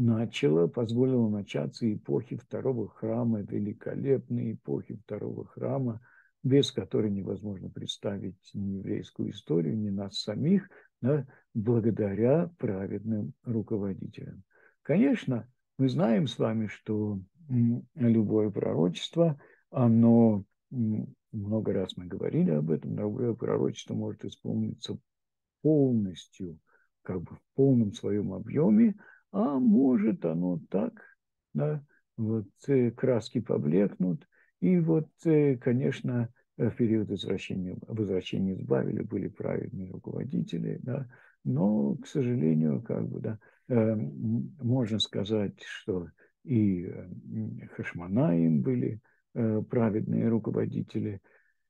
позволило начаться эпохи второго храма, великолепной эпохи второго храма, без которой невозможно представить ни еврейскую историю, ни нас самих, да, благодаря праведным руководителям. Конечно, мы знаем с вами, что любое пророчество, оно, много раз мы говорили об этом, любое пророчество может исполниться полностью, как бы в полном своем объеме, а может оно так, да, вот краски поблекнут. И вот, конечно, в период возвращения из Бавеля были праведные руководители, да, но, к сожалению, как бы, да, можно сказать, что и Хашмонаим были праведные руководители,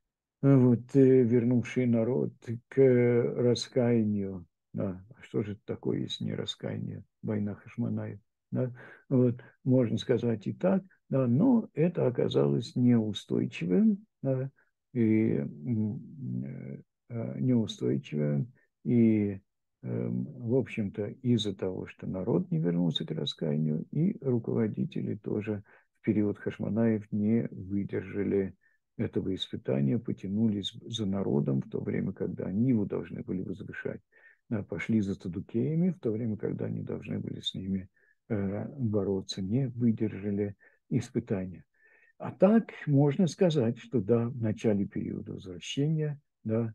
вот, вернувший народ к раскаянию. Да. А что же это такое, если не раскаяние? Война Хашманаев. Да? Вот, можно сказать и так, да, но это оказалось неустойчивым, да, и неустойчивым, и, в общем-то, из-за того, что народ не вернулся к раскаянию, и руководители тоже в период Хашманаев не выдержали этого испытания, потянулись за народом в то время, когда они его должны были возвышать. Пошли за саддукеями в то время, когда они должны были с ними бороться, не выдержали испытания. А так можно сказать, что да, в начале периода возвращения, да,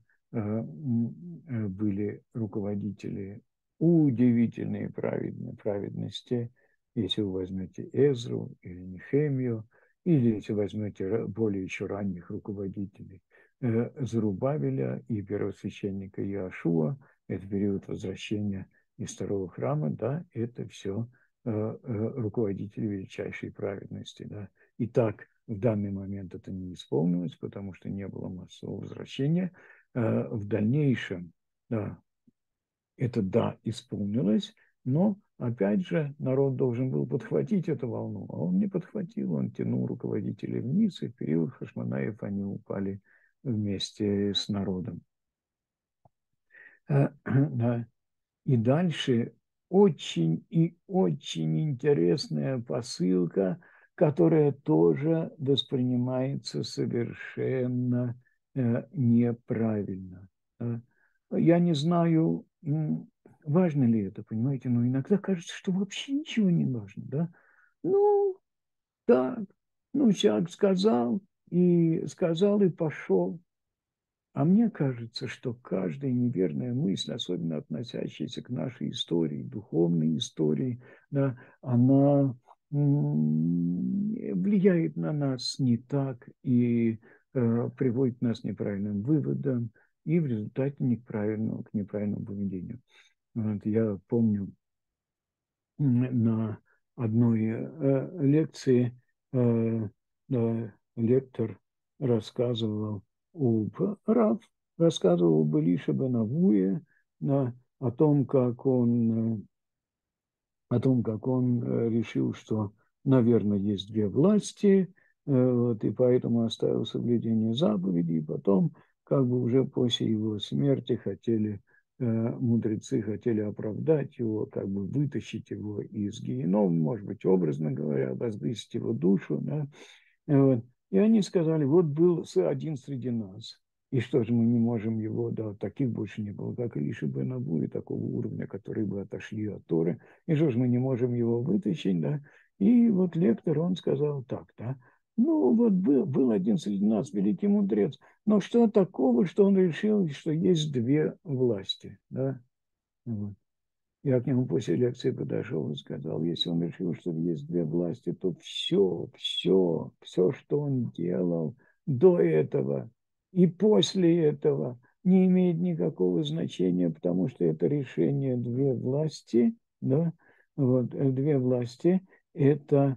были руководители удивительной праведности. Если вы возьмете Эзру или Нехемию, или если возьмете более еще ранних руководителей Зарубавеля и первосвященника Иошуа, это период возвращения из второго храма, да, это все руководители величайшей праведности, да. И так в данный момент это не исполнилось, потому что не было массового возвращения. В дальнейшем, да, это, да, исполнилось, но, опять же, народ должен был подхватить эту волну, а он не подхватил, он тянул руководителей вниз, и в период Хашманаев они упали вместе с народом. Да. И дальше очень и очень интересная посылка, которая тоже воспринимается совершенно неправильно. Я не знаю, важно ли это, понимаете, но иногда кажется, что вообще ничего не важно, да? Ну, так, ну, человек сказал и пошел. А мне кажется, что каждая неверная мысль, особенно относящаяся к нашей истории, духовной истории, да, она влияет на нас не так и приводит нас к неправильным выводам и в результате к неправильному поведению. Вот я помню на одной лекции лектор рассказывал рассказывал об Илише бен Авуе, о том, как он решил, что, наверное, есть две власти, вот, и поэтому оставил соблюдение заповедей. И потом, как бы уже после его смерти мудрецы хотели оправдать его, как бы вытащить его из генома, может быть, образно говоря, возвысить его душу, да, вот. И они сказали, вот был один среди нас. И что же мы не можем его, да, таких больше не было, как Илиша бен Авуя, такого уровня, которые бы отошли от Торы. И что же мы не можем его вытащить, да? И вот лектор, он сказал так, да. Ну, вот был один среди нас великий мудрец. Но что такого, что он решил, что есть две власти, да? Вот. Я к нему после лекции подошел и сказал, если он решил, что есть две власти, то все, что он делал до этого и после этого не имеет никакого значения, потому что это решение две власти, да, вот, две власти, это,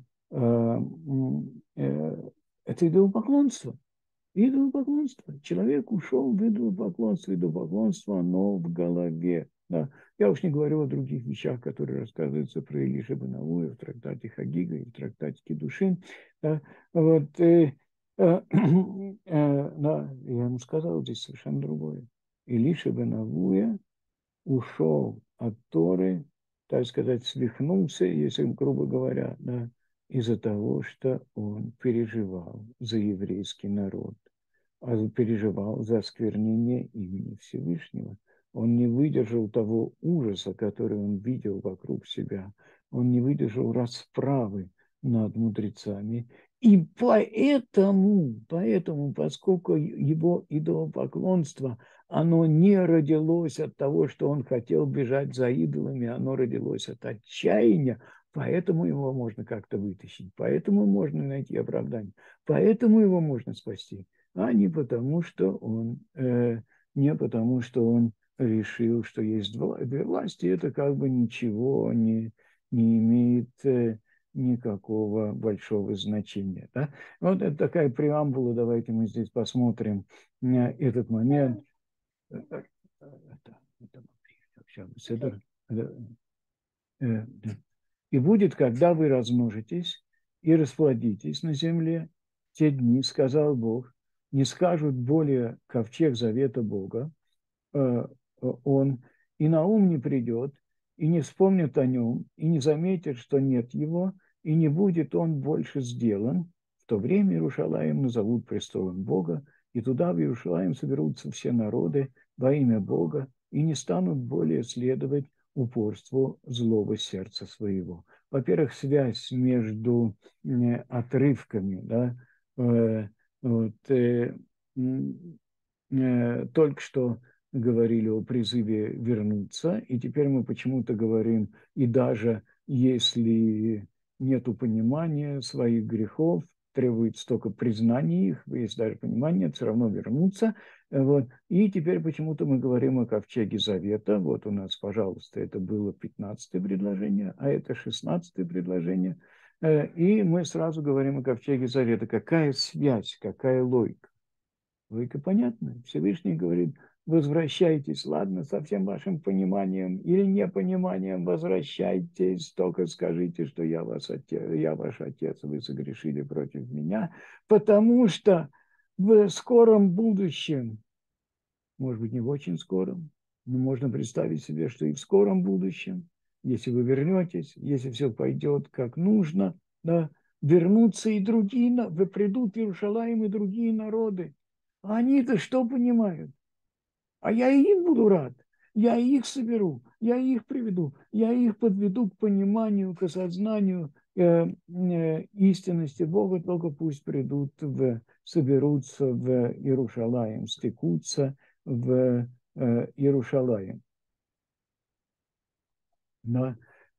это идолопоклонство. Идолопоклонство. Человек ушел в идолопоклонство. Идолопоклонство, оно в голове. Да. Я уж не говорю о других вещах, которые рассказываются про Илиша бен Авуя в трактате Хагига и в трактате Кидушин. Да. Вот, да, я ему сказал здесь совершенно другое. Илиша бен Авуя ушел от Торы, так сказать, свихнулся, если грубо говоря, да, из-за того, что он переживал за еврейский народ, переживал за осквернение имени Всевышнего. Он не выдержал того ужаса, который он видел вокруг себя. Он не выдержал расправы над мудрецами. И поэтому, поскольку его идолопоклонство, оно не родилось от того, что он хотел бежать за идолами, оно родилось от отчаяния, поэтому его можно как-то вытащить, поэтому можно найти оправдание, поэтому его можно спасти, а не потому, что он решил, что есть две власти, это как бы ничего не имеет никакого большого значения. Да? Вот это такая преамбула, давайте мы здесь посмотрим этот момент. И будет, когда вы размножитесь и расплодитесь на земле, в те дни, сказал Бог, не скажут более ковчег завета Бога, он и на ум не придет, и не вспомнит о нем, и не заметит, что нет его, и не будет он больше сделан. В то время Иерушалаим назовут престолом Бога, и туда в Иерушалаим соберутся все народы во имя Бога, и не станут более следовать упорству злого сердца своего. Во-первых, связь между отрывками, да, только что говорили о призыве вернуться, и теперь мы почему-то говорим, и даже если нет понимания своих грехов, требуется только признание их, есть даже понимание, все равно вернуться. Вот. И теперь почему-то мы говорим о ковчеге завета. Вот у нас, пожалуйста, это было 15-е предложение, а это 16-е предложение. И мы сразу говорим о ковчеге завета. Какая связь, какая логика? Логика понятна. Всевышний говорит, возвращайтесь, ладно, со всем вашим пониманием или непониманием, возвращайтесь, только скажите, что я ваш отец, вы согрешили против меня, потому что в скором будущем, может быть, не в очень скором, но можно представить себе, что и в скором будущем, если вы вернетесь, если все пойдет как нужно, да, вернутся и другие, придут в Иерушалаим и другие народы. А они-то что понимают? А я и им буду рад. Я их соберу, я их приведу, я их подведу к пониманию, к осознанию истинности Бога, только пусть соберутся в Иерушалаим, стекутся в Иерушалаим. Но,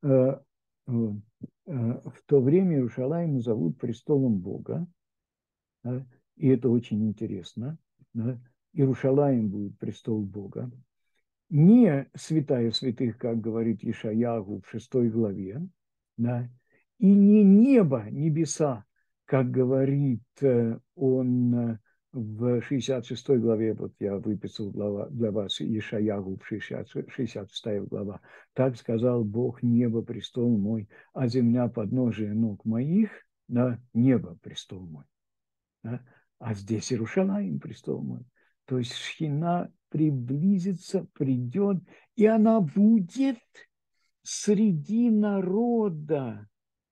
в то время Иерушалаим зовут престолом Бога, да, и это очень интересно. Да. Иерушалаим будет престол Бога. Не святая святых, как говорит Ишаяху в 6 главе, да, и не небо, небеса, как говорит он в 66 главе, вот я выписал для вас Ишаяху в 66 глава. Так сказал Бог, небо престол мой, а земля подножие ног моих, да, небо престол мой. Да? А здесь Иерушалаим престол мой. То есть Шхина приблизится, придет, и она будет среди народа,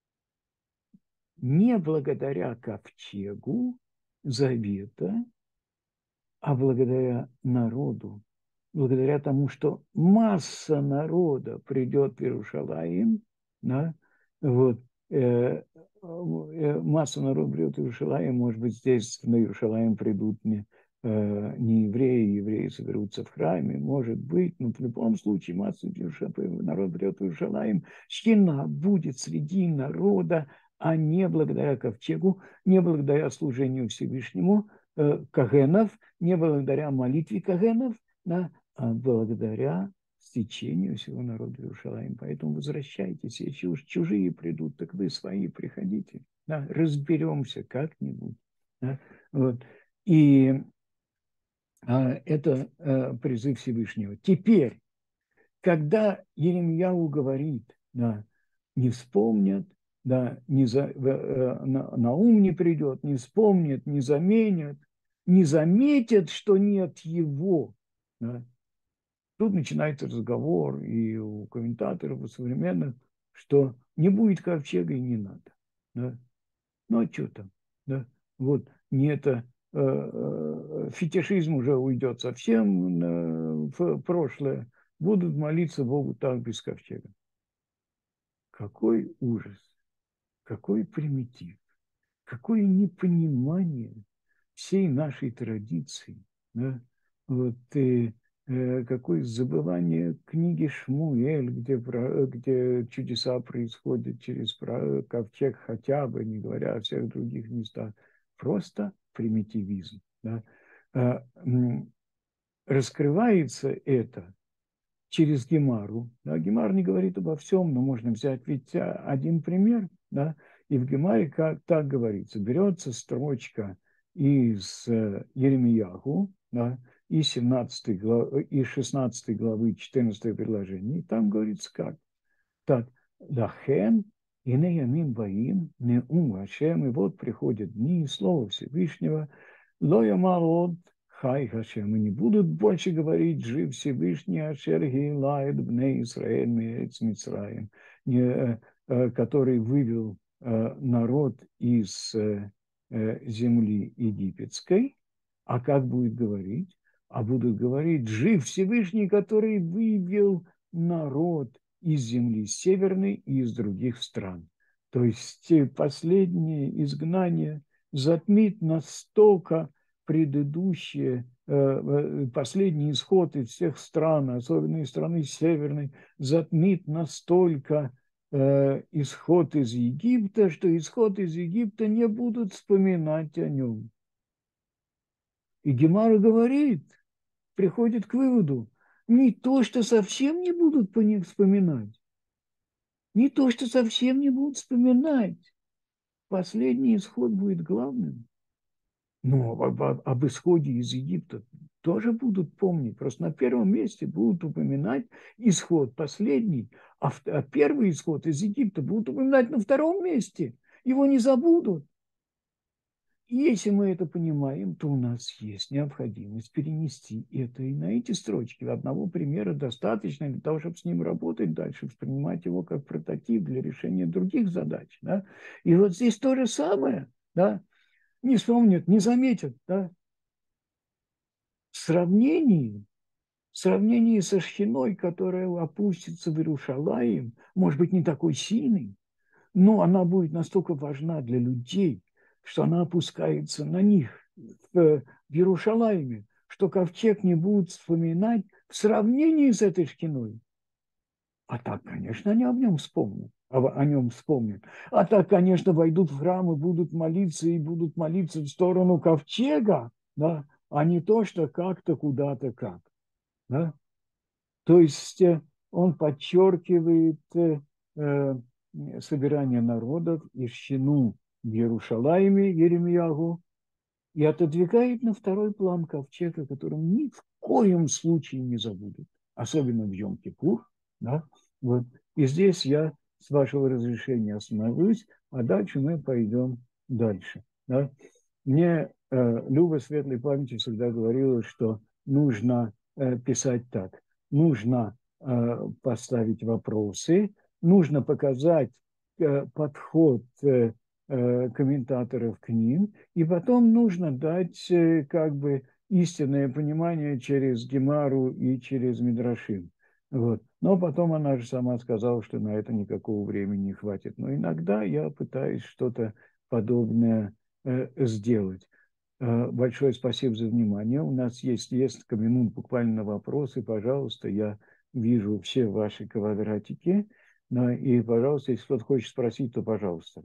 не благодаря ковчегу завета, а благодаря народу, благодаря тому, что масса народа придет в Иерусалим, да, вот, масса народа придет в Иерусалим, может быть, здесь на Иерусалим придут не евреи, евреи соберутся в храме, может быть, но в любом случае масса народа придет в Иерусалим, Шхина будет среди народа, а не благодаря ковчегу, не благодаря служению Всевышнему, кагенов, не благодаря молитве кагенов, да, а благодаря стечению всего народа Иерусалима. Поэтому возвращайтесь, если уж чужие придут, так вы свои приходите, да, разберемся как-нибудь. Да, вот. И это призыв Всевышнего. Теперь, когда Еремьяу говорит, да, не вспомнят, да, на ум не придет, не вспомнят, не заменят, не заметят, что нет его. Да. Тут начинается разговор и у комментаторов, у современных, что не будет ковчега и не надо. Да. Ну а что там? Да. Вот не это фетишизм уже уйдет совсем в прошлое. Будут молиться Богу так без ковчега. Какой ужас, какой примитив, какое непонимание всей нашей традиции. Да? Вот, какое забывание книги Шмуэль, где чудеса происходят через ковчег хотя бы, не говоря о всех других местах. Просто примитивизм. Да? Раскрывается это через Гемару. Да, Гемар не говорит обо всем, но можно взять ведь один пример. Да, и в Гемаре так говорится. Берется строчка из Еремияху, да, и 17 главы, и 16 главы 14 предложение. И там говорится как? Так, лахен, ине ямим баим, не ум Хашем, и вот приходят дни, и слово Всевышнего, ло ямарот, хай Хашем, и не будут больше говорить, жив Всевышний, ашер гилает бне Исраэль, меец Мицраим, который вывел народ из земли египетской, а как будет говорить? А будут говорить, жив Всевышний, который вывел народ из земли северной и из других стран. То есть последнее изгнание затмит настолько предыдущие, последний исход из всех стран, особенно из страны северной, затмит настолько исход из Египта, что исход из Египта не будут вспоминать о нем. И Гемара говорит, приходит к выводу, не то, что совсем не будут по них вспоминать, не то, что совсем не будут вспоминать. Последний исход будет главным. Но об исходе из Египта тоже будут помнить. Просто на первом месте будут упоминать исход последний, а первый исход из Египта будут упоминать на втором месте. Его не забудут. И если мы это понимаем, то у нас есть необходимость перенести это и на эти строчки. Одного примера достаточно для того, чтобы с ним работать дальше, воспринимать его как прототип для решения других задач. Да? И вот здесь то же самое. Да? Не вспомнят, не заметят. Да? В сравнении со Шхиной, которая опустится в Иерусалим, может быть, не такой сильный, но она будет настолько важна для людей, что она опускается на них в Иерусалиме, что ковчег не будут вспоминать в сравнении с этой Шхиной. А так, конечно, они об нем вспомнят. О нем вспомнят. А так, конечно, войдут в храм и будут молиться в сторону ковчега, да, а не то, что как-то куда-то как. Да? То есть он подчеркивает собирание народов и Шхину в Иерусалиме, Еремьягу, и отодвигает на второй план ковчег, о котором ни в коем случае не забудут, особенно в Йом-Кипур. Да? Вот. И здесь я, с вашего разрешения, остановлюсь, а дальше мы пойдем дальше. Да? Мне Люба светлой памяти всегда говорила, что нужно писать так. Нужно поставить вопросы, нужно показать подход комментаторов к ним, и потом нужно дать как бы истинное понимание через Гемару и через Мидрашим. Вот. Но потом она же сама сказала, что на это никакого времени не хватит. Но иногда я пытаюсь что-то подобное сделать. Большое спасибо за внимание. У нас есть несколько минут буквально на вопросы. Пожалуйста, я вижу все ваши квадратики. И, пожалуйста, если кто-то хочет спросить, то пожалуйста.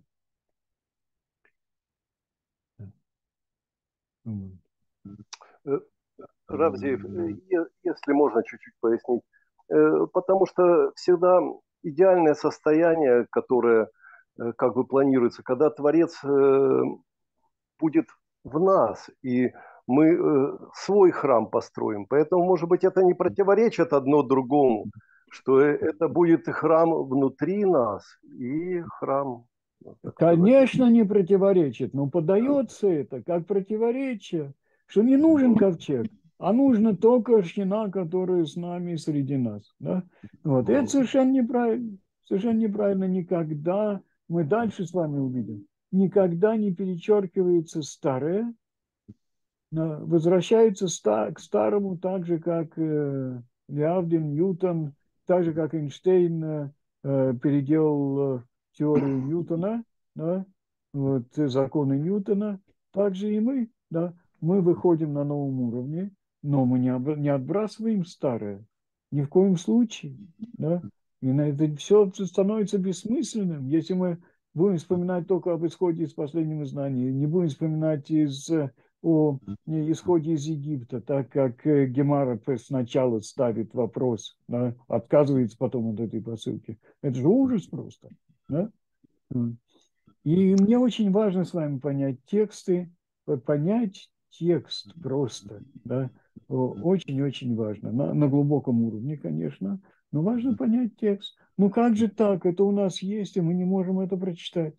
Рав Зеев, если можно чуть-чуть пояснить, потому что всегда идеальное состояние, которое как бы планируется, когда Творец будет в нас, и мы свой храм построим. Поэтому, может быть, это не противоречит одно другому, что это будет храм внутри нас и храм, так сказать. Конечно, не противоречит, но подается это как противоречие, что не нужен ковчег, а нужно только шхина, которая с нами среди нас. Да? Вот. И это совершенно неправильно. Совершенно неправильно. Никогда, мы дальше с вами увидим, никогда не перечеркивается старое, возвращается к старому, так же, как Леавдин, Ньютон, так же, как Эйнштейн переделал теорию Ньютона, да, вот, законы Ньютона, так же и мы, да, мы выходим на новом уровне, но мы не отбрасываем старое, ни в коем случае, да, и на это все становится бессмысленным, если мы будем вспоминать только об исходе из последнего знания, не будем вспоминать о исходе из Египта, так как Гемара сначала ставит вопрос, да, отказывается потом от этой посылки. Это же ужас просто. Да? И мне очень важно с вами понять тексты, понять текст просто. Да? Очень-очень важно. На глубоком уровне, конечно, но важно понять текст. Ну как же так? Это у нас есть, и мы не можем это прочитать.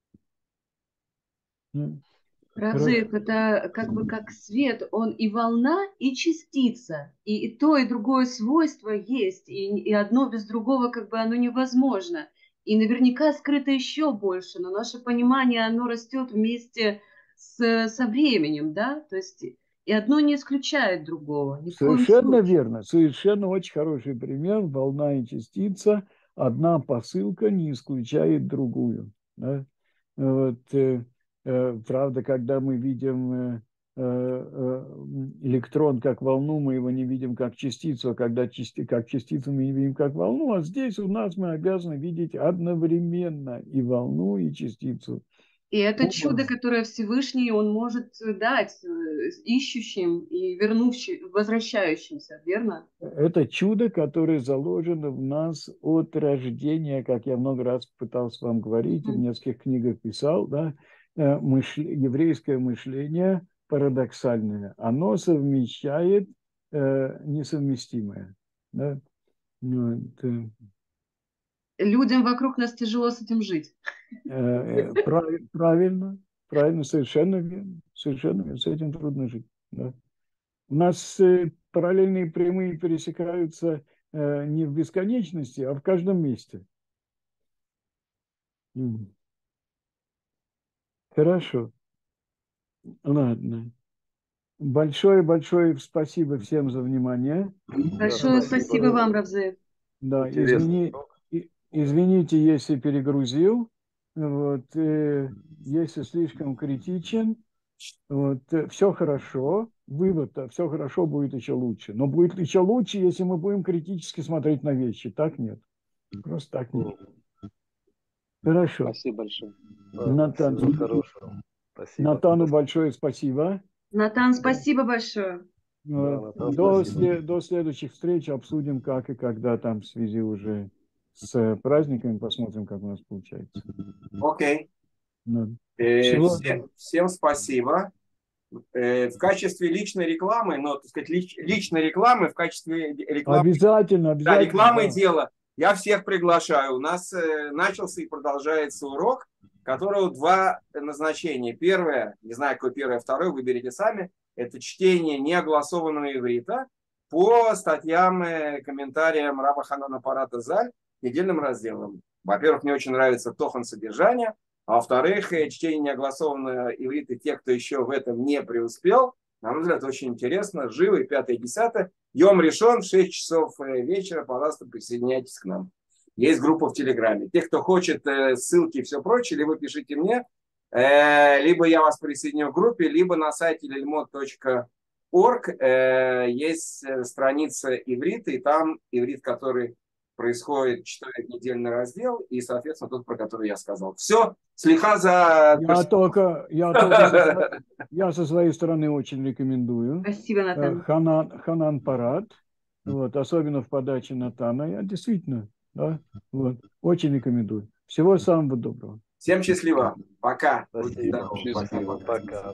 Равзеев, это как бы как свет, он и волна, и частица, и то, и другое свойство есть, и одно без другого как бы оно невозможно. И наверняка скрыто еще больше, но наше понимание, оно растет вместе со временем, да, то есть и одно не исключает другого, ни в коем Совершенно случае. верно, совершенно очень хороший пример, волна и частица, одна посылка не исключает другую. Да? Вот, правда, когда мы видим электрон как волну, мы его не видим как частицу, а когда как частицу мы видим как волну, а здесь у нас мы обязаны видеть одновременно и волну, и частицу. И это чудо, которое Всевышний, он может дать ищущим и возвращающимся, верно? Это чудо, которое заложено в нас от рождения, как я много раз пытался вам говорить, в нескольких книгах писал, да, еврейское мышление парадоксальное, оно совмещает несовместимое. Да? Вот. Людям вокруг нас тяжело с этим жить. Правильно, совершенно верно, с этим трудно жить. Да. У нас параллельные прямые пересекаются не в бесконечности, а в каждом месте. Хорошо. Ладно. Большое спасибо всем за внимание. Большое спасибо вам, Равзеев. Да, извините, если перегрузил, вот, если слишком критичен. Вот, все хорошо, вывод, все хорошо, будет еще лучше. Но будет еще лучше, если мы будем критически смотреть на вещи. Так нет. Просто так нет. Хорошо. Спасибо большое. Натану большое спасибо. Натан, спасибо большое. До следующих встреч обсудим, как и когда там в связи уже с праздниками. Посмотрим, как у нас получается. Окей. Всем спасибо. В качестве личной рекламы, так сказать, личной рекламы, в качестве рекламы... Обязательно. Да, рекламы дела. Я всех приглашаю. У нас начался и продолжается урок, которого два назначения. Первое, не знаю, какое первое, второе, выберите сами, это чтение неогласованного иврита по статьям и комментариям Раба Ханана Парата Заль, недельным разделом. Во-первых, мне очень нравится тохан содержания, а во-вторых, чтение неогласованного иврита, те, кто еще в этом не преуспел, на мой взгляд, очень интересно, живо, 5 и 10. Йом решен в 6 часов вечера, пожалуйста, присоединяйтесь к нам. Есть группа в Телеграме. Те, кто хочет ссылки и все прочее, либо пишите мне, либо я вас присоединю к группе, либо на сайте lilmod.org есть страница иврита, и там иврит, который происходит, читает недельный раздел, и, соответственно, тот, про который я сказал. Все, слегка за... Я со своей стороны очень рекомендую. Спасибо, Натан. Ханан Парат, вот, особенно в подаче Натана. Я действительно, да, вот, очень рекомендую. Всего самого доброго. Всем счастливо. Пока. Спасибо. Пока.